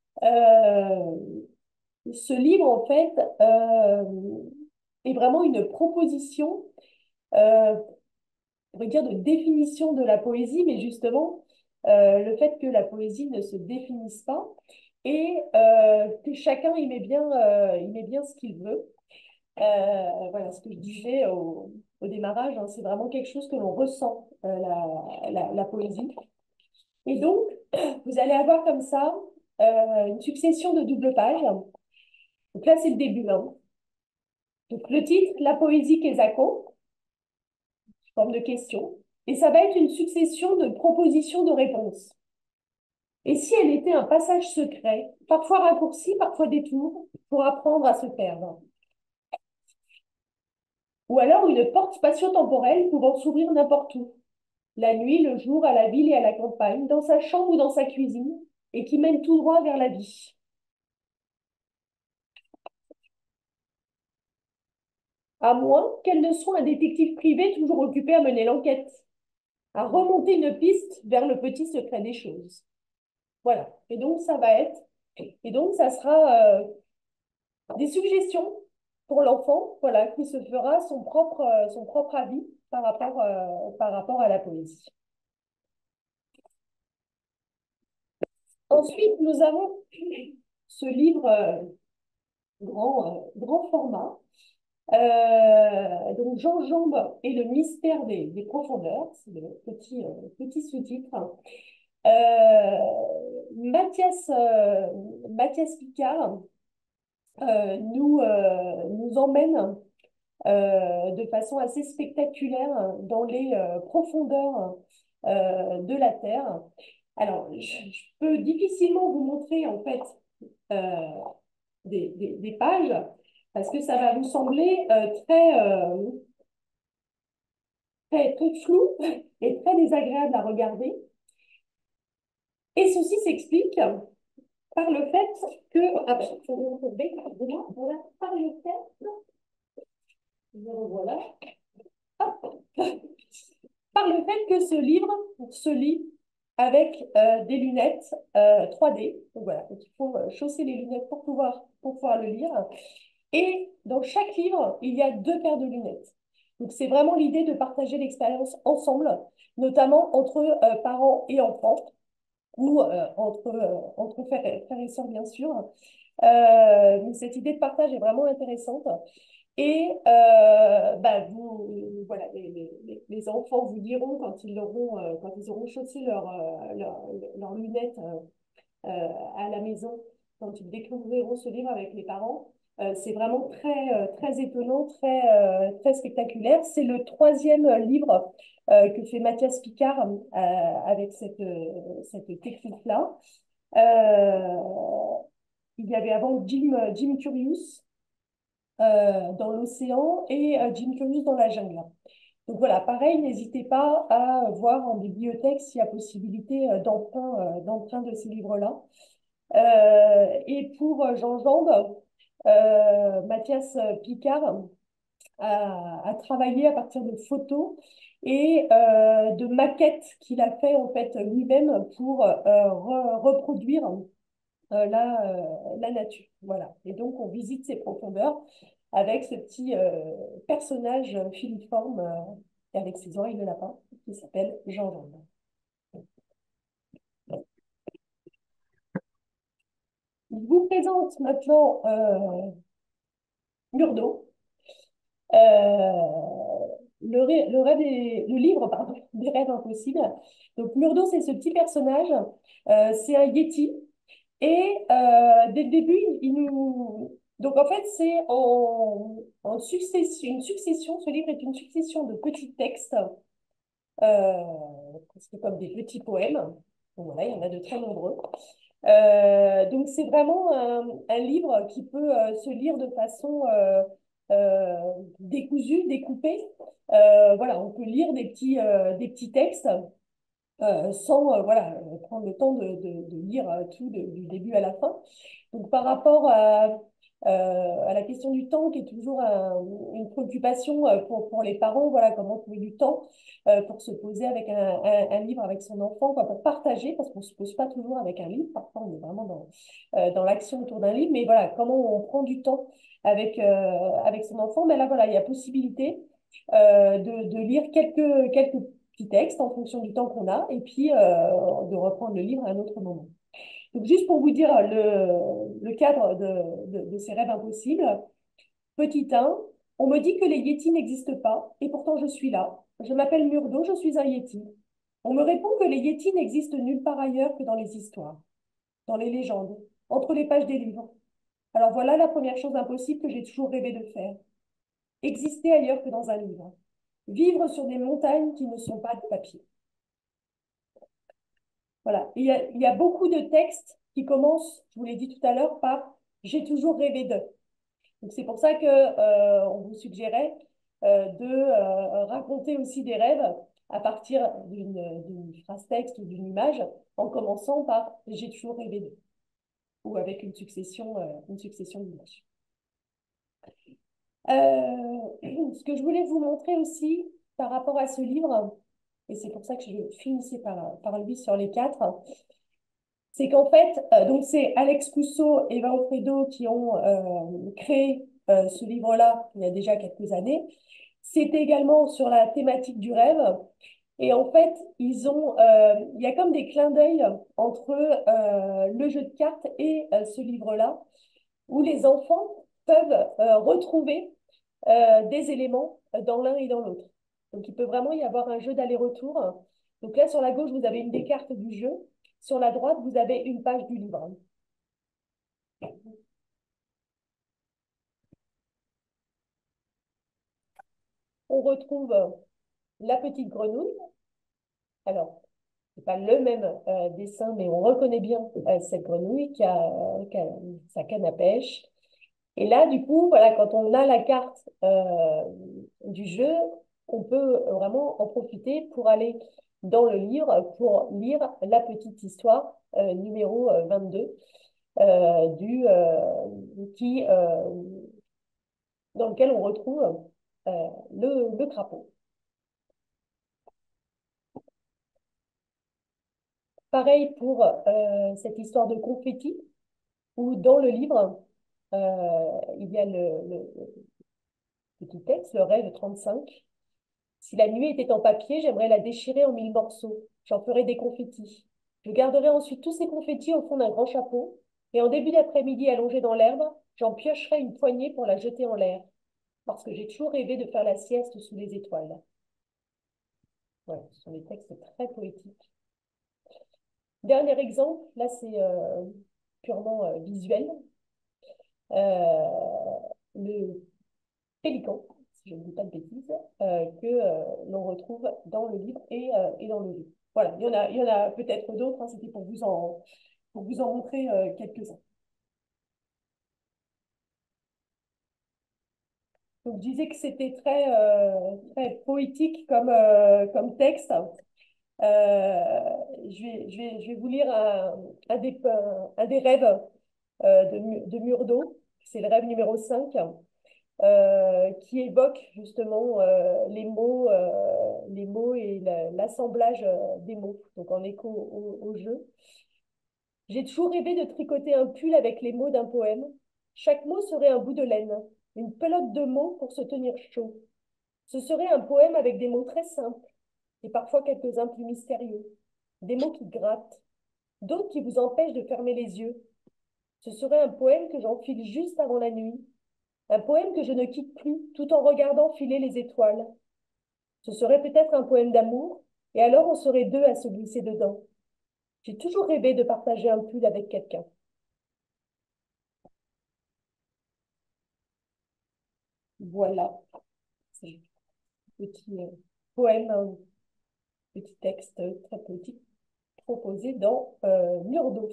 Ce livre, en fait, est vraiment une proposition, on pourrait dire, de définition de la poésie, mais justement, le fait que la poésie ne se définisse pas et que chacun il met bien ce qu'il veut. Voilà ce que je disais au démarrage, hein, c'est vraiment quelque chose que l'on ressent, la poésie. Et donc, vous allez avoir comme ça une succession de doubles pages. Donc là, c'est le début, hein. Donc le titre, La poésie Kezako, forme de question. Et ça va être une succession de propositions de réponses. Et si elle était un passage secret, parfois raccourci, parfois détour, pour apprendre à se perdre? Ou alors une porte spatio-temporelle pouvant s'ouvrir n'importe où, la nuit, le jour, à la ville et à la campagne, dans sa chambre ou dans sa cuisine, et qui mène tout droit vers la vie. À moins qu'elle ne soit un détective privé toujours occupé à mener l'enquête, à remonter une piste vers le petit secret des choses. Voilà. Et donc, ça sera des suggestions pour l'enfant, voilà, qui se fera son propre avis par rapport à la poésie. Ensuite, nous avons ce livre grand format. Donc, Jean Jambe et le mystère des profondeurs, c'est le petit sous-titre. Mathias Picard nous emmène de façon assez spectaculaire dans les profondeurs de la Terre. Alors, je peux difficilement vous montrer en fait euh, des pages parce que ça va vous sembler très flou et très désagréable à regarder. Et ceci s'explique par le fait que, par le fait, voilà, par le fait que ce livre se lit avec des lunettes 3D. Donc voilà, donc il faut chausser les lunettes pour pouvoir le lire. Et dans chaque livre, il y a deux paires de lunettes. Donc c'est vraiment l'idée de partager l'expérience ensemble, notamment entre parents et enfants, ou entre frères et sœurs, bien sûr. Mais cette idée de partage est vraiment intéressante. Et voilà, les enfants vous diront quand ils auront chaussé leurs lunettes à la maison, quand ils découvriront ce livre avec les parents. C'est vraiment très étonnant, très spectaculaire. C'est le troisième livre que fait Mathias Picard avec cette technique-là. Il y avait avant Jim Curious dans l'océan et Jim Curious dans la jungle. Donc voilà, pareil, n'hésitez pas à voir en bibliothèque s'il y a possibilité d'emprunt de ces livres-là. Et pour Jean Jambe, Mathias Picard a travaillé à partir de photos et de maquettes qu'il a fait en fait lui-même pour reproduire la nature. Voilà. Et donc, on visite ces profondeurs avec ce petit personnage filiforme et avec ses oreilles de lapin qui s'appelle Jean Jambe. Je vous présente maintenant Murdo, le livre pardon, des rêves impossibles. Donc Murdo, c'est ce petit personnage, c'est un Yeti. Et dès le début, il nous... Donc en fait, c'est en succession, une succession, ce livre est une succession de petits textes, c'est comme des petits poèmes. Donc voilà, il y en a de très nombreux. Donc c'est vraiment un livre qui peut se lire de façon décousue, découpée. Voilà, on peut lire des petits textes sans voilà, prendre le temps de lire tout du début à la fin. Donc par rapport à la question du temps, qui est toujours une préoccupation pour les parents, voilà, comment trouver du temps pour se poser avec un livre avec son enfant, quoi, pour partager, parce qu'on ne se pose pas toujours avec un livre, parfois on est vraiment dans l'action autour d'un livre, mais voilà, comment on prend du temps avec son enfant, mais là voilà, il y a possibilité de lire quelques petits textes en fonction du temps qu'on a, et puis de reprendre le livre à un autre moment. Donc, juste pour vous dire le cadre de ces rêves impossibles, petit 1, on me dit que les Yétis n'existent pas, et pourtant je suis là. Je m'appelle Murdo, je suis un Yéti. On me répond que les Yétis n'existent nulle part ailleurs que dans les histoires, dans les légendes, entre les pages des livres. Alors voilà la première chose impossible que j'ai toujours rêvé de faire. Exister ailleurs que dans un livre. Vivre sur des montagnes qui ne sont pas de papier. Voilà. Il y a beaucoup de textes qui commencent, je vous l'ai dit tout à l'heure, par j'ai toujours rêvé de. Donc c'est pour ça que on vous suggérait de raconter aussi des rêves à partir d'une phrase texte ou d'une image, en commençant par j'ai toujours rêvé de, ou avec une succession d'images. Ce que je voulais vous montrer aussi par rapport à ce livre, et c'est pour ça que je finissais par lui sur les quatre, c'est qu'en fait, donc c'est Alex Cousseau et Eva Alfredo qui ont créé ce livre-là il y a déjà quelques années. C'était également sur la thématique du rêve. Et en fait, il y a comme des clins d'œil entre le jeu de cartes et ce livre-là, où les enfants peuvent retrouver des éléments dans l'un et dans l'autre. Donc, il peut vraiment y avoir un jeu d'aller-retour. Donc là, sur la gauche, vous avez une des cartes du jeu. Sur la droite, vous avez une page du livre. On retrouve la petite grenouille. Alors, c'est pas le même dessin, mais on reconnaît bien cette grenouille qui a sa canne à pêche. Et là, du coup, voilà, quand on a la carte du jeu, on peut vraiment en profiter pour aller dans le livre pour lire la petite histoire numéro 22 du, qui, dans lequel on retrouve le crapaud. Pareil pour cette histoire de confetti, où dans le livre, il y a le petit texte, le rêve 35. Si la nuit était en papier, j'aimerais la déchirer en 1000 morceaux. J'en ferai des confettis. Je garderai ensuite tous ces confettis au fond d'un grand chapeau, et en début d'après-midi allongé dans l'herbe, j'en piocherai une poignée pour la jeter en l'air, parce que j'ai toujours rêvé de faire la sieste sous les étoiles. Voilà, ce sont des textes très poétiques. Dernier exemple, là c'est purement visuel. Le pélican, si je ne dis pas de bêtises, que l'on retrouve dans le livre et dans le jeu. Voilà, il y en a peut-être d'autres, hein, c'était pour vous en montrer quelques-uns. Donc, je disais que c'était très poétique comme texte. Je vais vous lire un des rêves de Murdo, c'est le rêve numéro 5, qui évoque justement les mots et l'assemblage des mots, donc en écho au jeu. J'ai toujours rêvé de tricoter un pull avec les mots d'un poème. Chaque mot serait un bout de laine, une pelote de mots pour se tenir chaud. Ce serait un poème avec des mots très simples et parfois quelques-uns plus mystérieux. Des mots qui grattent, d'autres qui vous empêchent de fermer les yeux. Ce serait un poème que j'enfile juste avant la nuit, un poème que je ne quitte plus tout en regardant filer les étoiles. Ce serait peut-être un poème d'amour, et alors on serait deux à se glisser dedans. J'ai toujours rêvé de partager un pull avec quelqu'un. Voilà, c'est un petit poème, un petit texte très poétique proposé dans Mur d'eau.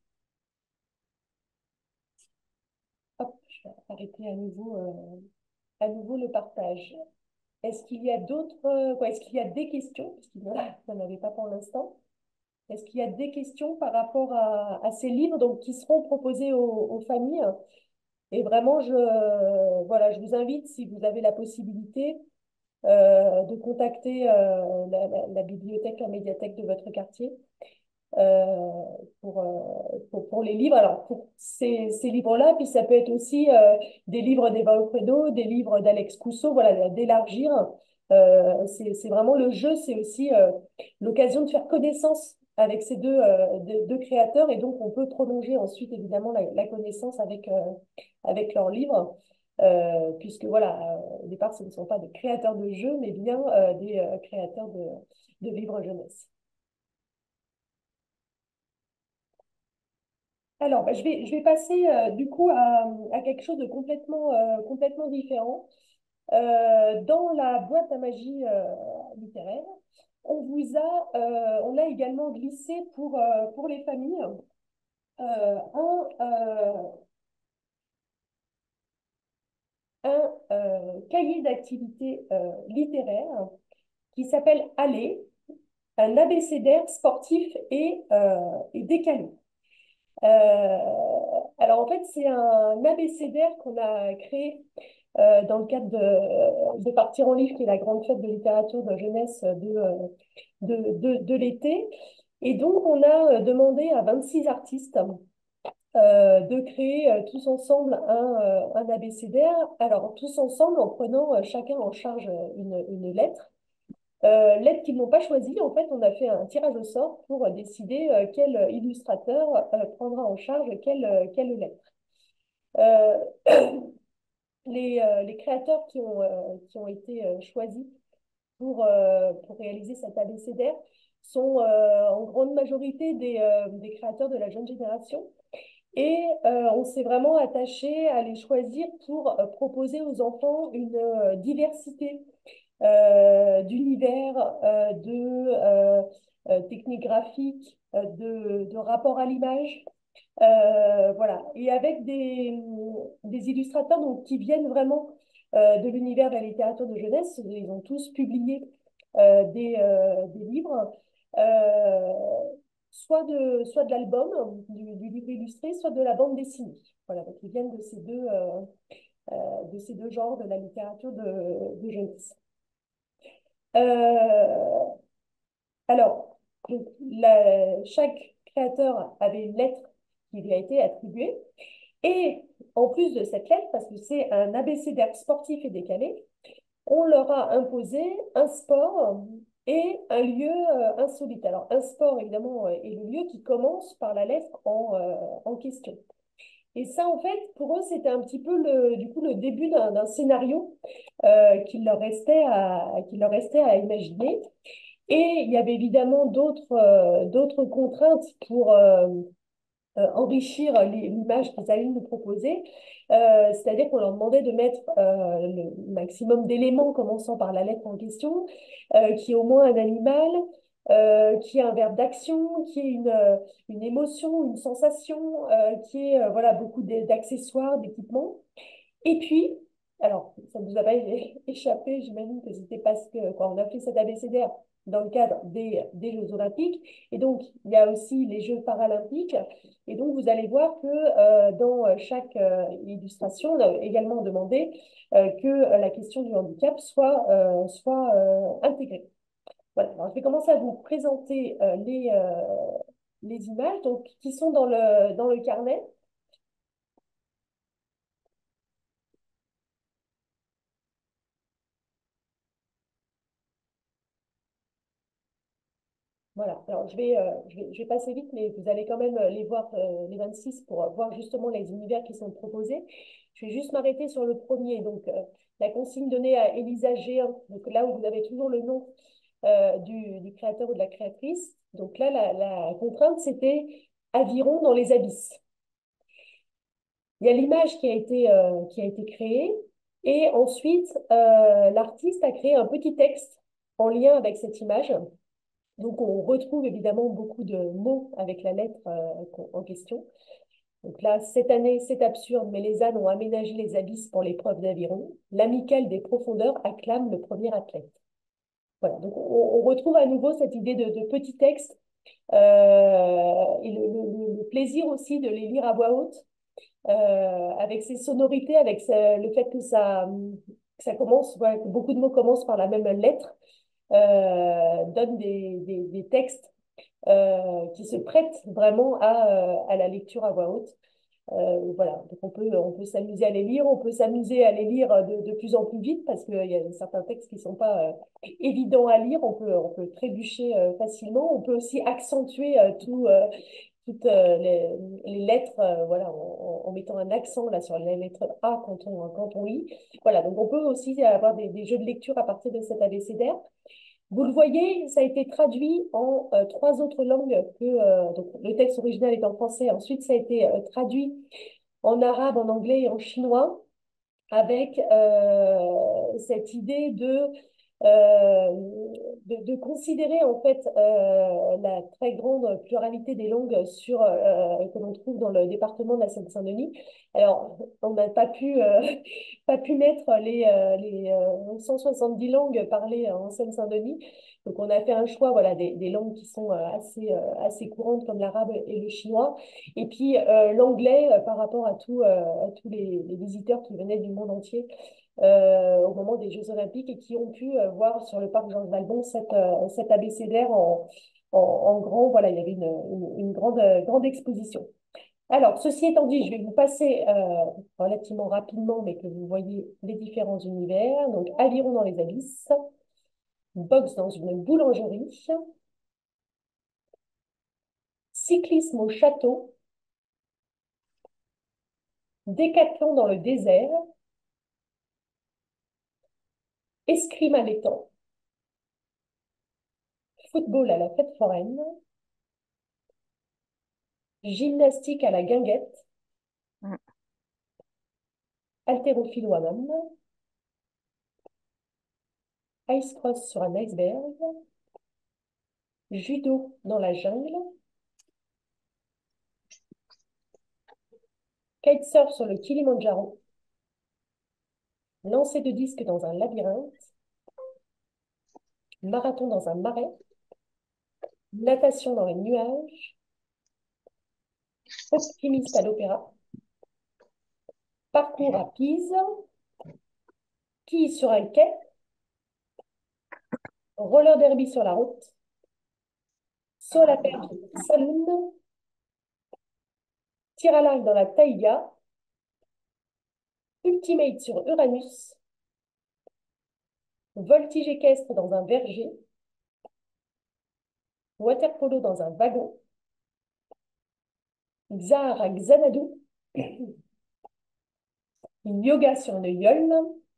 Hop, je vais arrêter à nouveau le partage. Est-ce qu'il y a d'autres, est-ce qu'il y a des questions? Parce qu'il n'y en avait pas pour l'instant. Est-ce qu'il y a des questions par rapport à ces livres donc, qui seront proposés aux familles? Et vraiment, voilà, je vous invite, si vous avez la possibilité, de contacter la bibliothèque, la médiathèque de votre quartier euh, pour les livres. Alors, pour ces livres-là, puis ça peut être aussi des livres d'Eva Alfredo, des livres d'Alex Cousseau, voilà, d'élargir. C'est vraiment le jeu, c'est aussi l'occasion de faire connaissance avec ces deux créateurs et donc on peut prolonger ensuite évidemment la connaissance avec leurs livres. Puisque voilà, au départ, ce ne sont pas des créateurs de jeux, mais bien des créateurs de livres jeunesse. Alors, bah, je vais passer du coup à quelque chose de complètement différent. Dans la boîte à magie littéraire, on a également glissé pour les familles un cahier d'activités littéraires qui s'appelle Aller, un abécédaire sportif et décalé. Alors en fait, c'est un abécédaire qu'on a créé dans le cadre de Partir en livre, qui est la grande fête de littérature de jeunesse de l'été. Et donc, on a demandé à 26 artistes de créer tous ensemble un abécédaire. Alors, tous ensemble, en prenant chacun en charge une lettre. Lettres qu'ils n'ont pas choisies, en fait, on a fait un tirage au sort pour décider quel illustrateur prendra en charge quelle lettre. Euh, les créateurs qui ont été choisis pour réaliser cet abécédaire sont en grande majorité des créateurs de la jeune génération. Et on s'est vraiment attaché à les choisir pour proposer aux enfants une diversité d'univers, de techniques graphiques, de rapports à l'image. Voilà. Et avec des illustrateurs donc, qui viennent vraiment de l'univers de la littérature de jeunesse. Ils ont tous publié des livres, euh, soit de l'album, du livre illustré, soit de la bande dessinée. Voilà, donc ils viennent de ces deux genres de la littérature de jeunesse. Euh, alors, donc, chaque créateur avait une lettre qui lui a été attribuée. Et en plus de cette lettre, parce que c'est un abécédaire sportif et décalé, on leur a imposé un sport et un lieu insolite. Alors, un sport, évidemment, est le lieu qui commence par la lettre en question. Et ça, en fait, pour eux, c'était un petit peu du coup, le début d'un scénario qu'il leur restait à imaginer. Et il y avait évidemment d'autres contraintes pour enrichir l'image qu'ils allaient nous proposer. C'est-à-dire qu'on leur demandait de mettre le maximum d'éléments commençant par la lettre en question, qui est au moins un animal, qui est un verbe d'action, qui est une émotion, une sensation, qui est voilà, beaucoup d'accessoires, d'équipements. Et puis, alors, ça ne vous a pas échappé, j'imagine que c'était parce que quand on a fait cet abécédaire dans le cadre des Jeux Olympiques, et donc il y a aussi les Jeux Paralympiques, et donc vous allez voir que dans chaque illustration, on a également demandé que la question du handicap soit intégrée. Voilà, alors je vais commencer à vous présenter les images donc, qui sont dans le carnet. Voilà. Alors, je vais passer vite, mais vous allez quand même les voir, les 26, pour voir justement les univers qui sont proposés. Je vais juste m'arrêter sur le premier. Donc, la consigne donnée à Elisa Géant. Donc, là où vous avez toujours le nom du créateur ou de la créatrice. Donc là, la contrainte, c'était aviron dans les abysses. Il y a l'image qui a été créée. Et ensuite, l'artiste a créé un petit texte en lien avec cette image. Donc, on retrouve évidemment beaucoup de mots avec la lettre en question. Donc là, cette année, c'est absurde, mais les ânes ont aménagé les abysses pour l'épreuve d'aviron. L'amicale des profondeurs acclame le premier athlète. Voilà, donc on retrouve à nouveau cette idée de petit texte et le plaisir aussi de les lire à voix haute, avec ses sonorités, avec le fait que ça commence, ouais, que beaucoup de mots commencent par la même lettre, donne des textes qui se prêtent vraiment à la lecture à voix haute. Voilà, donc on peut s'amuser à les lire, on peut s'amuser à les lire de plus en plus vite parce qu'il y a certains textes qui ne sont pas évidents à lire, on peut trébucher facilement, on peut aussi accentuer toutes les lettres voilà, en mettant un accent là, sur la lettre A quand on lit. Voilà, donc on peut aussi avoir des jeux de lecture à partir de cet abécédaire. Vous le voyez, ça a été traduit en trois autres langues donc le texte original est en français. Ensuite, ça a été traduit en arabe, en anglais et en chinois avec cette idée euh, de considérer en fait la très grande pluralité des langues que l'on trouve dans le département de la Seine-Saint-Denis. Alors, on n'a pas pu, pas pu mettre les 170 langues parlées en Seine-Saint-Denis. Donc, on a fait un choix voilà, des langues qui sont assez courantes comme l'arabe et le chinois. Et puis, l'anglais par rapport à tous les visiteurs qui venaient du monde entier au moment des Jeux Olympiques et qui ont pu voir sur le parc Georges Valbon cet abécédaire en grand. Voilà, il y avait une grande exposition. Alors, ceci étant dit, je vais vous passer relativement rapidement, mais que vous voyez les différents univers. Donc, aviron dans les abysses, boxe dans une boulangerie, cyclisme au château, décathlon dans le désert, escrime à l'étang, football à la fête foraine, gymnastique à la guinguette, Mm. haltérophilie ou hammam, ice cross sur un iceberg, judo dans la jungle, kitesurf sur le Kilimandjaro, lancer de disque dans un labyrinthe, marathon dans un marais, natation dans les nuages, optimiste à l'opéra, parcours à Pise, quille sur un quai, roller derby sur la route, saut à la perche dans un saloon, tir à l'arc dans la taïga, ultimate sur Uranus, voltige équestre dans un verger, waterpolo dans un wagon, Xar à Xanadu, yoga sur une yole,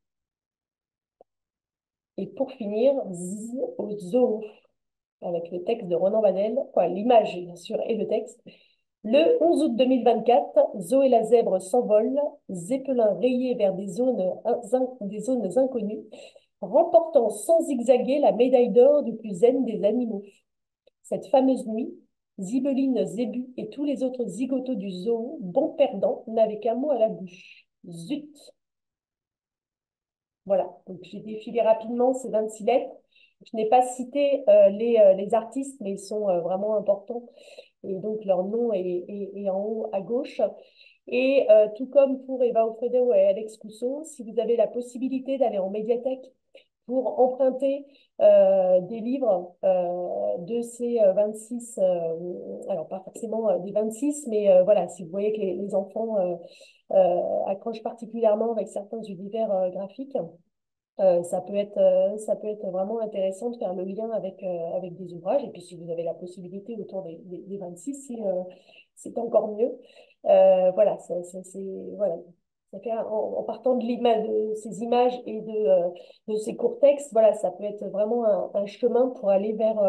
et pour finir, Z au zoo, avec le texte de Ronan Banel, quoi, l'image bien sûr et le texte. Le 11 août 2024, Zo et la zèbre s'envolent, Zeppelin rayé vers des zones inconnues, remportant sans zigzaguer la médaille d'or du plus zen des animaux. Cette fameuse nuit, Zibeline, Zébu et tous les autres zigotos du zoo, bons perdants, n'avaient qu'un mot à la bouche. Zut! Voilà, donc j'ai défilé rapidement ces 26 lettres. Je n'ai pas cité les artistes, mais ils sont vraiment importants. Et donc leur nom est en haut à gauche. Et tout comme pour Eva Offredo et Alex Cousseau, si vous avez la possibilité d'aller en médiathèque pour emprunter des livres de ces 26, alors pas forcément des 26, mais voilà, si vous voyez que les enfants accrochent particulièrement avec certains univers graphiques, Ça peut être vraiment intéressant de faire le lien avec des ouvrages. Et puis, si vous avez la possibilité autour des 26, c'est encore mieux. Voilà, voilà. Ça fait en partant de l'image, de ces images et de ces courts textes, voilà, ça peut être vraiment un chemin pour aller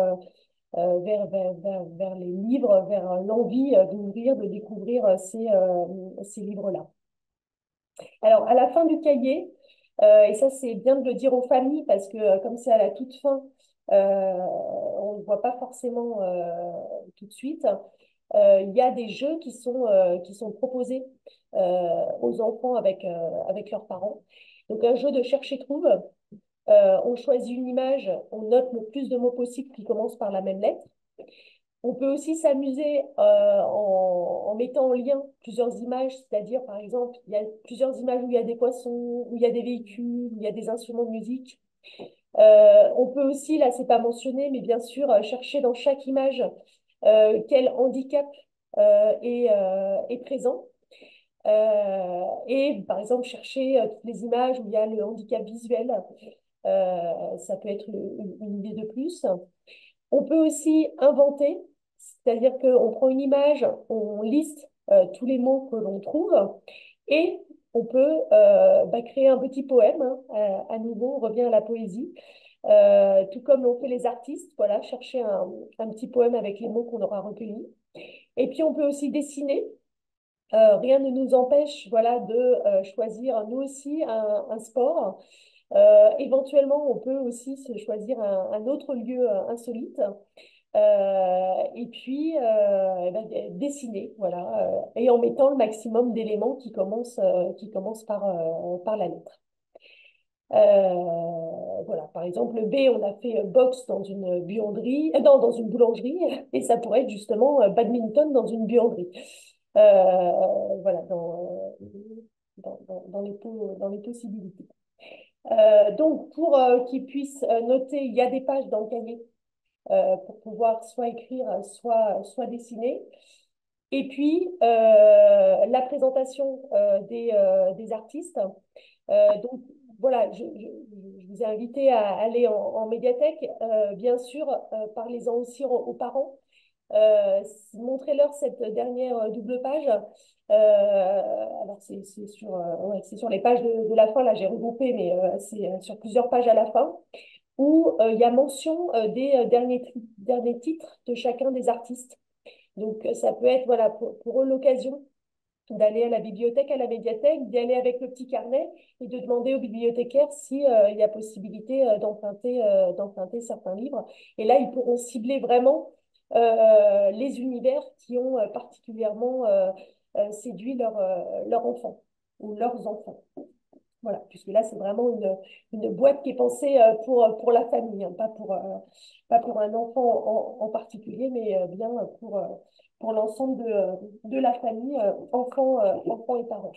vers les livres, vers l'envie d'ouvrir, de découvrir ces livres-là. Alors, à la fin du cahier, et ça c'est bien de le dire aux familles parce que comme c'est à la toute fin, on ne le voit pas forcément tout de suite. Il y a des jeux qui sont proposés aux enfants avec leurs parents. Donc un jeu de chercher-trouve. On choisit une image, on note le plus de mots possible qui commencent par la même lettre. On peut aussi s'amuser en mettant en lien plusieurs images, c'est-à-dire, par exemple, il y a plusieurs images où il y a des poissons, où il y a des véhicules, où il y a des instruments de musique. On peut aussi, là, c'est pas mentionné, mais bien sûr, chercher dans chaque image quel handicap est présent. Et par exemple, chercher toutes les images où il y a le handicap visuel. Ça peut être une idée de plus. On peut aussi inventer, c'est-à-dire qu'on prend une image, on liste tous les mots que l'on trouve et on peut créer un petit poème. Hein. À nouveau, on revient à la poésie. Tout comme l'ont fait les artistes, voilà, chercher un petit poème avec les mots qu'on aura recueillis. Et puis on peut aussi dessiner. Rien ne nous empêche, voilà, de choisir nous aussi un sport. Éventuellement, on peut aussi se choisir un autre lieu insolite. Et puis, dessiner, voilà, et en mettant le maximum d'éléments qui commencent par la lettre. Voilà, par exemple, B, on a fait boxe dans une buanderie, dans une boulangerie, et ça pourrait être justement badminton dans une buanderie. Voilà, dans les possibilités. Donc, pour qu'ils puissent noter, il y a des pages dans le cahier pour pouvoir soit écrire, soit dessiner. Et puis, la présentation des artistes. Donc, voilà, je vous ai invité à aller en médiathèque. Bien sûr, parlez-en aussi aux parents. Montrez-leur cette dernière double page. Alors, c'est sur les pages de la fin, là, j'ai regroupé, mais c'est sur plusieurs pages à la fin, où il y a mention des derniers titres de chacun des artistes. Donc, ça peut être voilà, pour eux l'occasion d'aller à la bibliothèque, à la médiathèque, d'y aller avec le petit carnet et de demander au bibliothécaire si, il y a possibilité d'emprunter certains livres. Et là, ils pourront cibler vraiment les univers qui ont particulièrement séduit leur enfant ou leurs enfants. Voilà, puisque là, c'est vraiment une boîte qui est pensée pour la famille, hein, pas pour un enfant en particulier, mais bien pour l'ensemble de la famille, enfants et parents.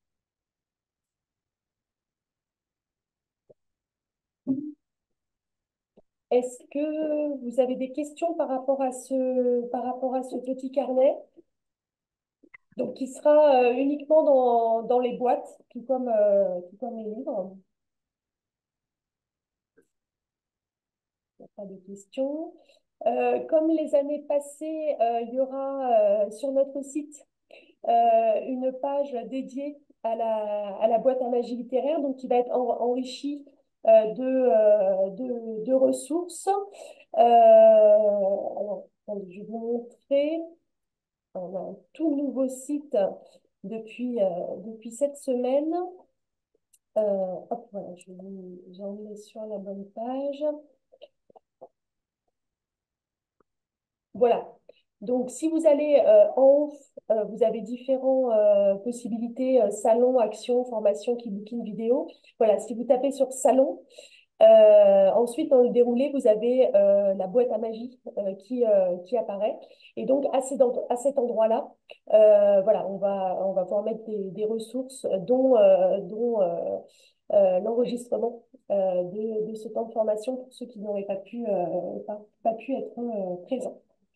Est-ce que vous avez des questions par rapport à ce petit carnet? Donc, qui sera uniquement dans les boîtes, tout comme les livres. Il n'y a pas de questions. Comme les années passées, il y aura sur notre site une page dédiée à la boîte à magie littéraire, donc qui va être enrichie de ressources. Alors, attendez, je vais vous montrer. On a un tout nouveau site depuis cette semaine. Hop, voilà, j'en mets sur la bonne page. Voilà. Donc, si vous allez en haut, vous avez différentes possibilités, salon, action, formation, e-booking, vidéo. Voilà, si vous tapez sur salon, ensuite, dans le déroulé, vous avez la boîte à magie qui apparaît. Et donc, à cet endroit-là, voilà, on va pouvoir mettre des ressources, dont l'enregistrement de ce temps de formation pour ceux qui n'auraient pas pu être présents.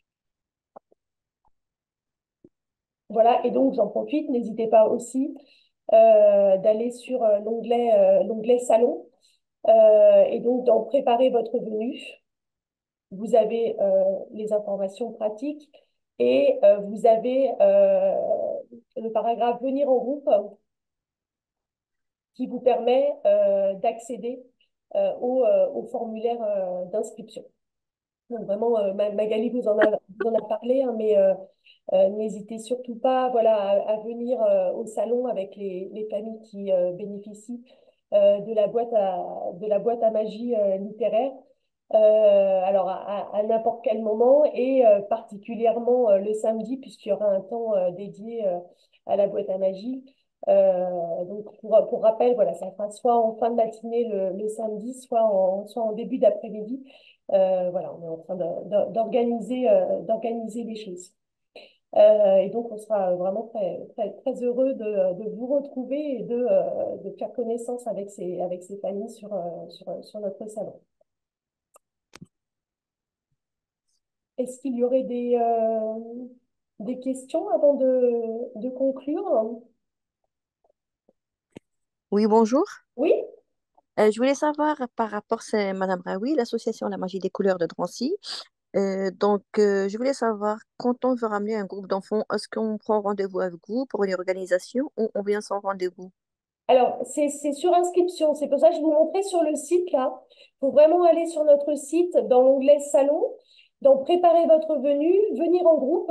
Voilà, et donc j'en profite, n'hésitez pas aussi d'aller sur l'onglet Salon. Et donc, dans Préparer votre venue, vous avez les informations pratiques et vous avez le paragraphe Venir en groupe qui vous permet d'accéder au formulaire d'inscription. Donc vraiment, Magali vous en a parlé, hein, mais n'hésitez surtout pas, voilà, à venir au salon avec les familles qui bénéficient de la boîte à magie littéraire. Alors à n'importe quel moment et particulièrement le samedi puisqu'il y aura un temps dédié à la boîte à magie. Donc pour rappel, voilà, ça sera soit en fin de matinée le samedi, soit en début d'après-midi. Voilà, on est en train d'organiser les choses. Et donc, on sera vraiment très heureux de vous retrouver et de faire connaissance avec ces familles sur notre salon. Est-ce qu'il y aurait des questions avant de conclure? Oui, bonjour. Oui? Je voulais savoir par rapport, c'est Madame Raoui, l'association La Magie des couleurs de Drancy. Je voulais savoir, quand on veut ramener un groupe d'enfants, est-ce qu'on prend rendez-vous avec vous pour une organisation ou on vient sans rendez-vous? Alors, c'est sur inscription. C'est pour ça que je vous montrais sur le site là. Il faut vraiment aller sur notre site dans l'onglet Salon, dans Préparer votre venue, venir en groupe.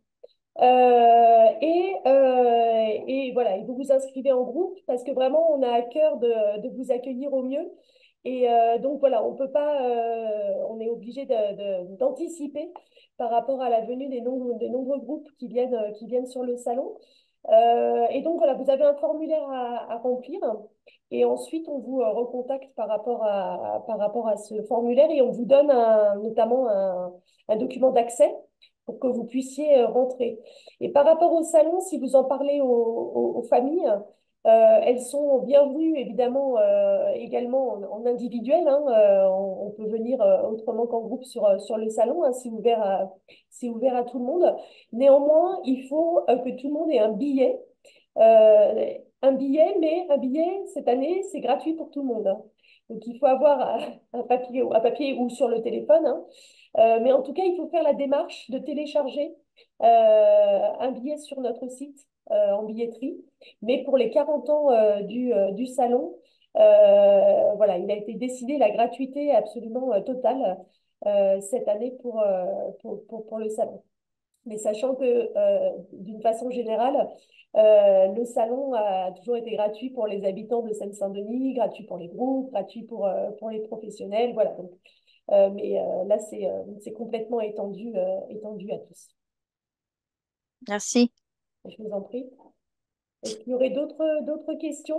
Et voilà, et vous vous inscrivez en groupe parce que vraiment, on a à cœur de vous accueillir au mieux. Et donc voilà, on peut pas, on est obligé d'anticiper par rapport à la venue des nombreux groupes qui viennent sur le salon. Et donc voilà, vous avez un formulaire à remplir et ensuite on vous recontacte par rapport à ce formulaire et on vous donne notamment un document d'accès pour que vous puissiez rentrer. Et par rapport au salon, si vous en parlez aux familles, elles sont bienvenues évidemment également en individuel. Hein, on peut venir autrement qu'en groupe sur le salon, hein, c'est ouvert à tout le monde. Néanmoins, il faut que tout le monde ait un billet. Un billet, mais un billet cette année, c'est gratuit pour tout le monde. Hein. Donc il faut avoir un papier ou sur le téléphone, hein, mais en tout cas, il faut faire la démarche de télécharger un billet sur notre site en billetterie. Mais pour les 40 ans du salon, voilà, il a été décidé la gratuité absolument totale cette année pour le salon. Mais sachant que d'une façon générale, le salon a toujours été gratuit pour les habitants de Seine-Saint-Denis, gratuit pour les groupes, gratuit pour les professionnels. Voilà, donc mais là, c'est complètement étendu à tous. Merci. Je vous en prie. Est-ce qu'il y aurait d'autres questions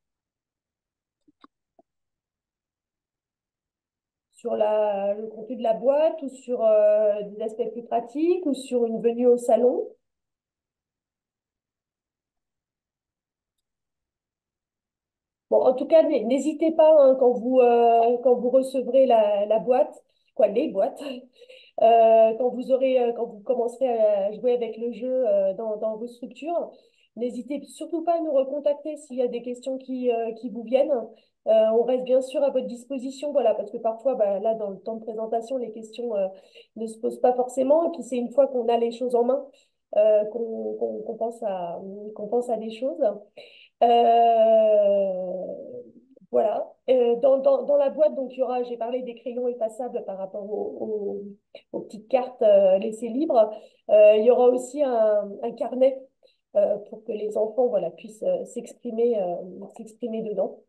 sur le contenu de la boîte ou sur des aspects plus pratiques ou sur une venue au salon? Bon, en tout cas, n'hésitez pas hein, quand vous recevrez la boîte, quoi, les boîtes, quand vous commencerez à jouer avec le jeu dans vos structures, n'hésitez surtout pas à nous recontacter s'il y a des questions qui vous viennent. On reste bien sûr à votre disposition, voilà, parce que parfois, bah, là, dans le temps de présentation, les questions ne se posent pas forcément. Et puis, c'est une fois qu'on a les choses en main qu'on pense à des choses. Euh, voilà. Dans la boîte, donc, il y aura, j'ai parlé des crayons effaçables par rapport aux petites cartes laissées libres. Il y aura aussi un carnet pour que les enfants voilà, puissent s'exprimer dedans.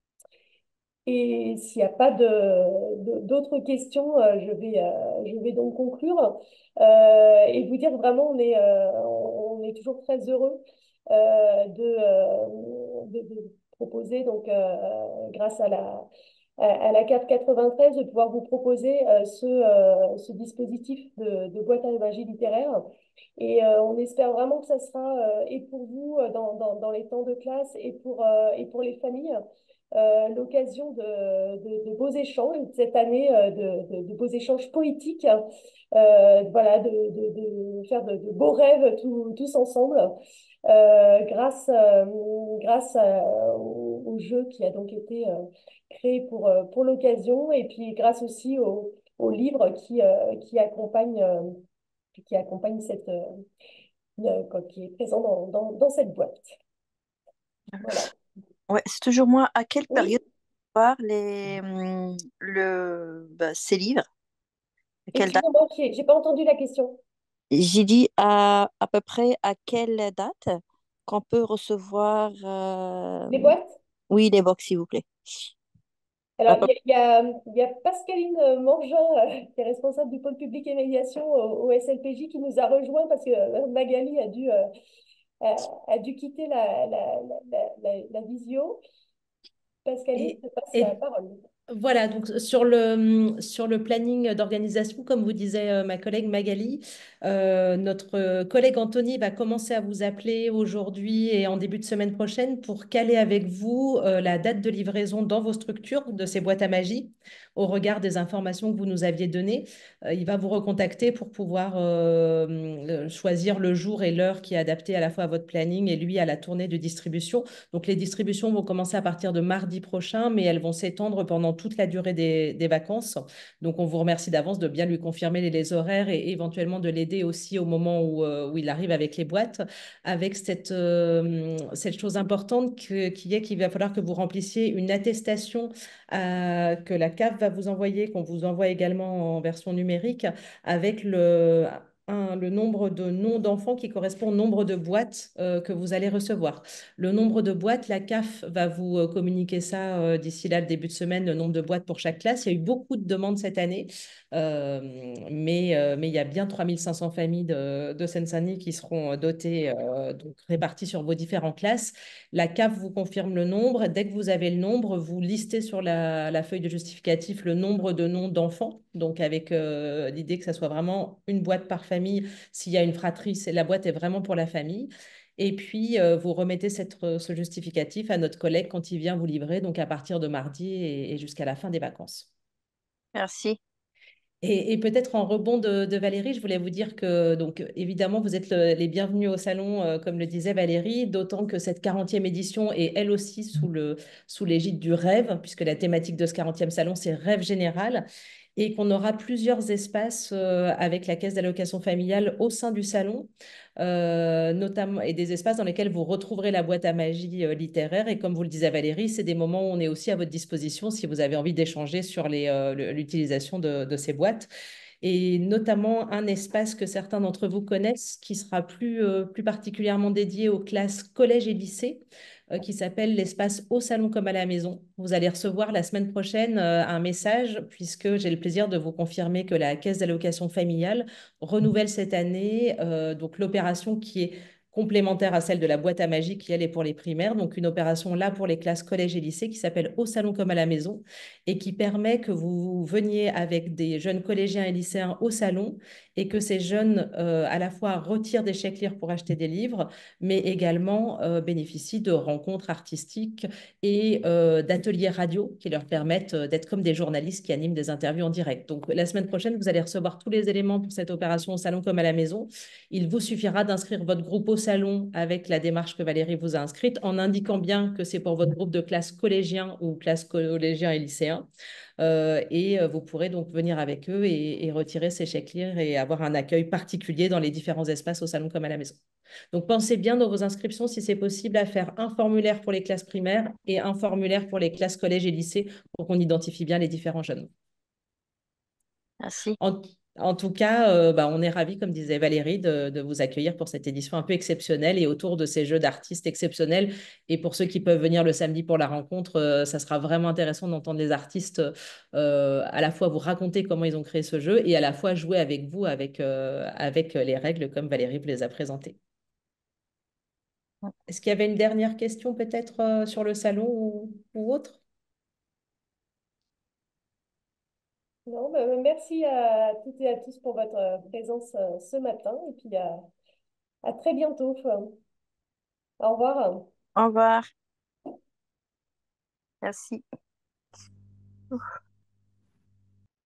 Et s'il n'y a pas d'autres questions, je vais donc conclure et vous dire vraiment, on est toujours très heureux de proposer, donc, grâce à la CAF 93, de pouvoir vous proposer ce dispositif de boîte à magie littéraire. Et on espère vraiment que ça sera, et pour vous, dans les temps de classe, et pour les familles, l'occasion de beaux échanges, cette année, de beaux échanges poétiques, voilà, de faire de beaux rêves tous ensemble. au jeu qui a donc été créé pour l'occasion, et puis grâce aussi au livre qui accompagne qui est présent dans cette boîte. Voilà. Ouais, c'est toujours moi. À quelle période Oui, voir ces livres? À quelle date? excusez-moi, j'ai pas entendu la question. J'ai dit à peu près à quelle date qu'on peut recevoir Les boîtes? oui, les box, s'il vous plaît. À Alors, peu- il y a Pascaline Morgin, qui est responsable du pôle public et médiation au SLPJ, qui nous a rejoint parce que Magali a dû quitter la visio. Pascaline, Et, je te passe la et parole. voilà, donc sur le planning d'organisation, comme vous disait ma collègue Magali, notre collègue Anthony va commencer à vous appeler aujourd'hui et en début de semaine prochaine pour caler avec vous la date de livraison dans vos structures de ces boîtes à magie au regard des informations que vous nous aviez données. Il va vous recontacter pour pouvoir choisir le jour et l'heure qui est adapté à la fois à votre planning et lui à la tournée de distribution. Donc les distributions vont commencer à partir de mardi prochain, mais elles vont s'étendre pendant toute la durée des vacances. Donc on vous remercie d'avance de bien lui confirmer les horaires et éventuellement de l'aider aussi au moment où il arrive avec les boîtes, avec cette chose importante qui est qu'il va falloir que vous remplissiez une attestation que la CAF va vous envoyer, qu'on vous envoie également en version numérique, avec le nombre de noms d'enfants qui correspond au nombre de boîtes que vous allez recevoir. Le nombre de boîtes, la CAF va vous communiquer ça d'ici là, le début de semaine, le nombre de boîtes pour chaque classe. Il y a eu beaucoup de demandes cette année, mais il y a bien 3500 familles de Seine-Saint-Denis qui seront dotées, donc réparties sur vos différentes classes. La CAF vous confirme le nombre. Dès que vous avez le nombre, vous listez sur la feuille de justificatif le nombre de noms d'enfants, donc avec l'idée que ça soit vraiment une boîte par famille. S'il y a une fratrie, la boîte est vraiment pour la famille. Et puis, vous remettez ce justificatif à notre collègue quand il vient vous livrer, donc à partir de mardi et jusqu'à la fin des vacances. Merci. Et peut-être en rebond de Valérie, je voulais vous dire que, donc, évidemment, vous êtes les bienvenus au salon, comme le disait Valérie, d'autant que cette 40e édition est elle aussi sous l'égide du rêve, puisque la thématique de ce 40e salon, c'est rêve général, et qu'on aura plusieurs espaces avec la caisse d'allocation familiale au sein du salon, notamment, et des espaces dans lesquels vous retrouverez la boîte à magie littéraire. Et comme vous le disait Valérie, c'est des moments où on est aussi à votre disposition si vous avez envie d'échanger sur l'utilisation de ces boîtes. Et notamment un espace que certains d'entre vous connaissent qui sera plus particulièrement dédié aux classes collège et lycée, qui s'appelle l'espace Au salon comme à la maison. Vous allez recevoir la semaine prochaine un message, puisque j'ai le plaisir de vous confirmer que la caisse d'allocation familiale renouvelle cette année donc l'opération qui est complémentaire à celle de la boîte à magie qui, elle, est pour les primaires. Donc, une opération là pour les classes collège et lycée qui s'appelle Au salon comme à la maison et qui permet que vous veniez avec des jeunes collégiens et lycéens au salon et que ces jeunes, à la fois, retirent des chèques lire pour acheter des livres, mais également bénéficient de rencontres artistiques et d'ateliers radio qui leur permettent d'être comme des journalistes qui animent des interviews en direct. Donc, la semaine prochaine, vous allez recevoir tous les éléments pour cette opération au salon comme à la maison. Il vous suffira d'inscrire votre groupe au salon avec la démarche que Valérie vous a inscrite en indiquant bien que c'est pour votre groupe de classe collégien ou classe collégien et lycéen. Vous pourrez donc venir avec eux et retirer ces chèques lire et avoir un accueil particulier dans les différents espaces au salon comme à la maison. Donc, pensez bien dans vos inscriptions, si c'est possible, à faire un formulaire pour les classes primaires et un formulaire pour les classes collège et lycée pour qu'on identifie bien les différents jeunes. Merci. En tout cas, on est ravis, comme disait Valérie, de vous accueillir pour cette édition un peu exceptionnelle et autour de ces jeux d'artistes exceptionnels. Et pour ceux qui peuvent venir le samedi pour la rencontre, ça sera vraiment intéressant d'entendre les artistes à la fois vous raconter comment ils ont créé ce jeu et à la fois jouer avec vous avec les règles comme Valérie vous les a présentées. Est-ce qu'il y avait une dernière question peut-être sur le salon ou autre? Non, merci à toutes et à tous pour votre présence ce matin, et puis à très bientôt. Au revoir. Au revoir. Merci.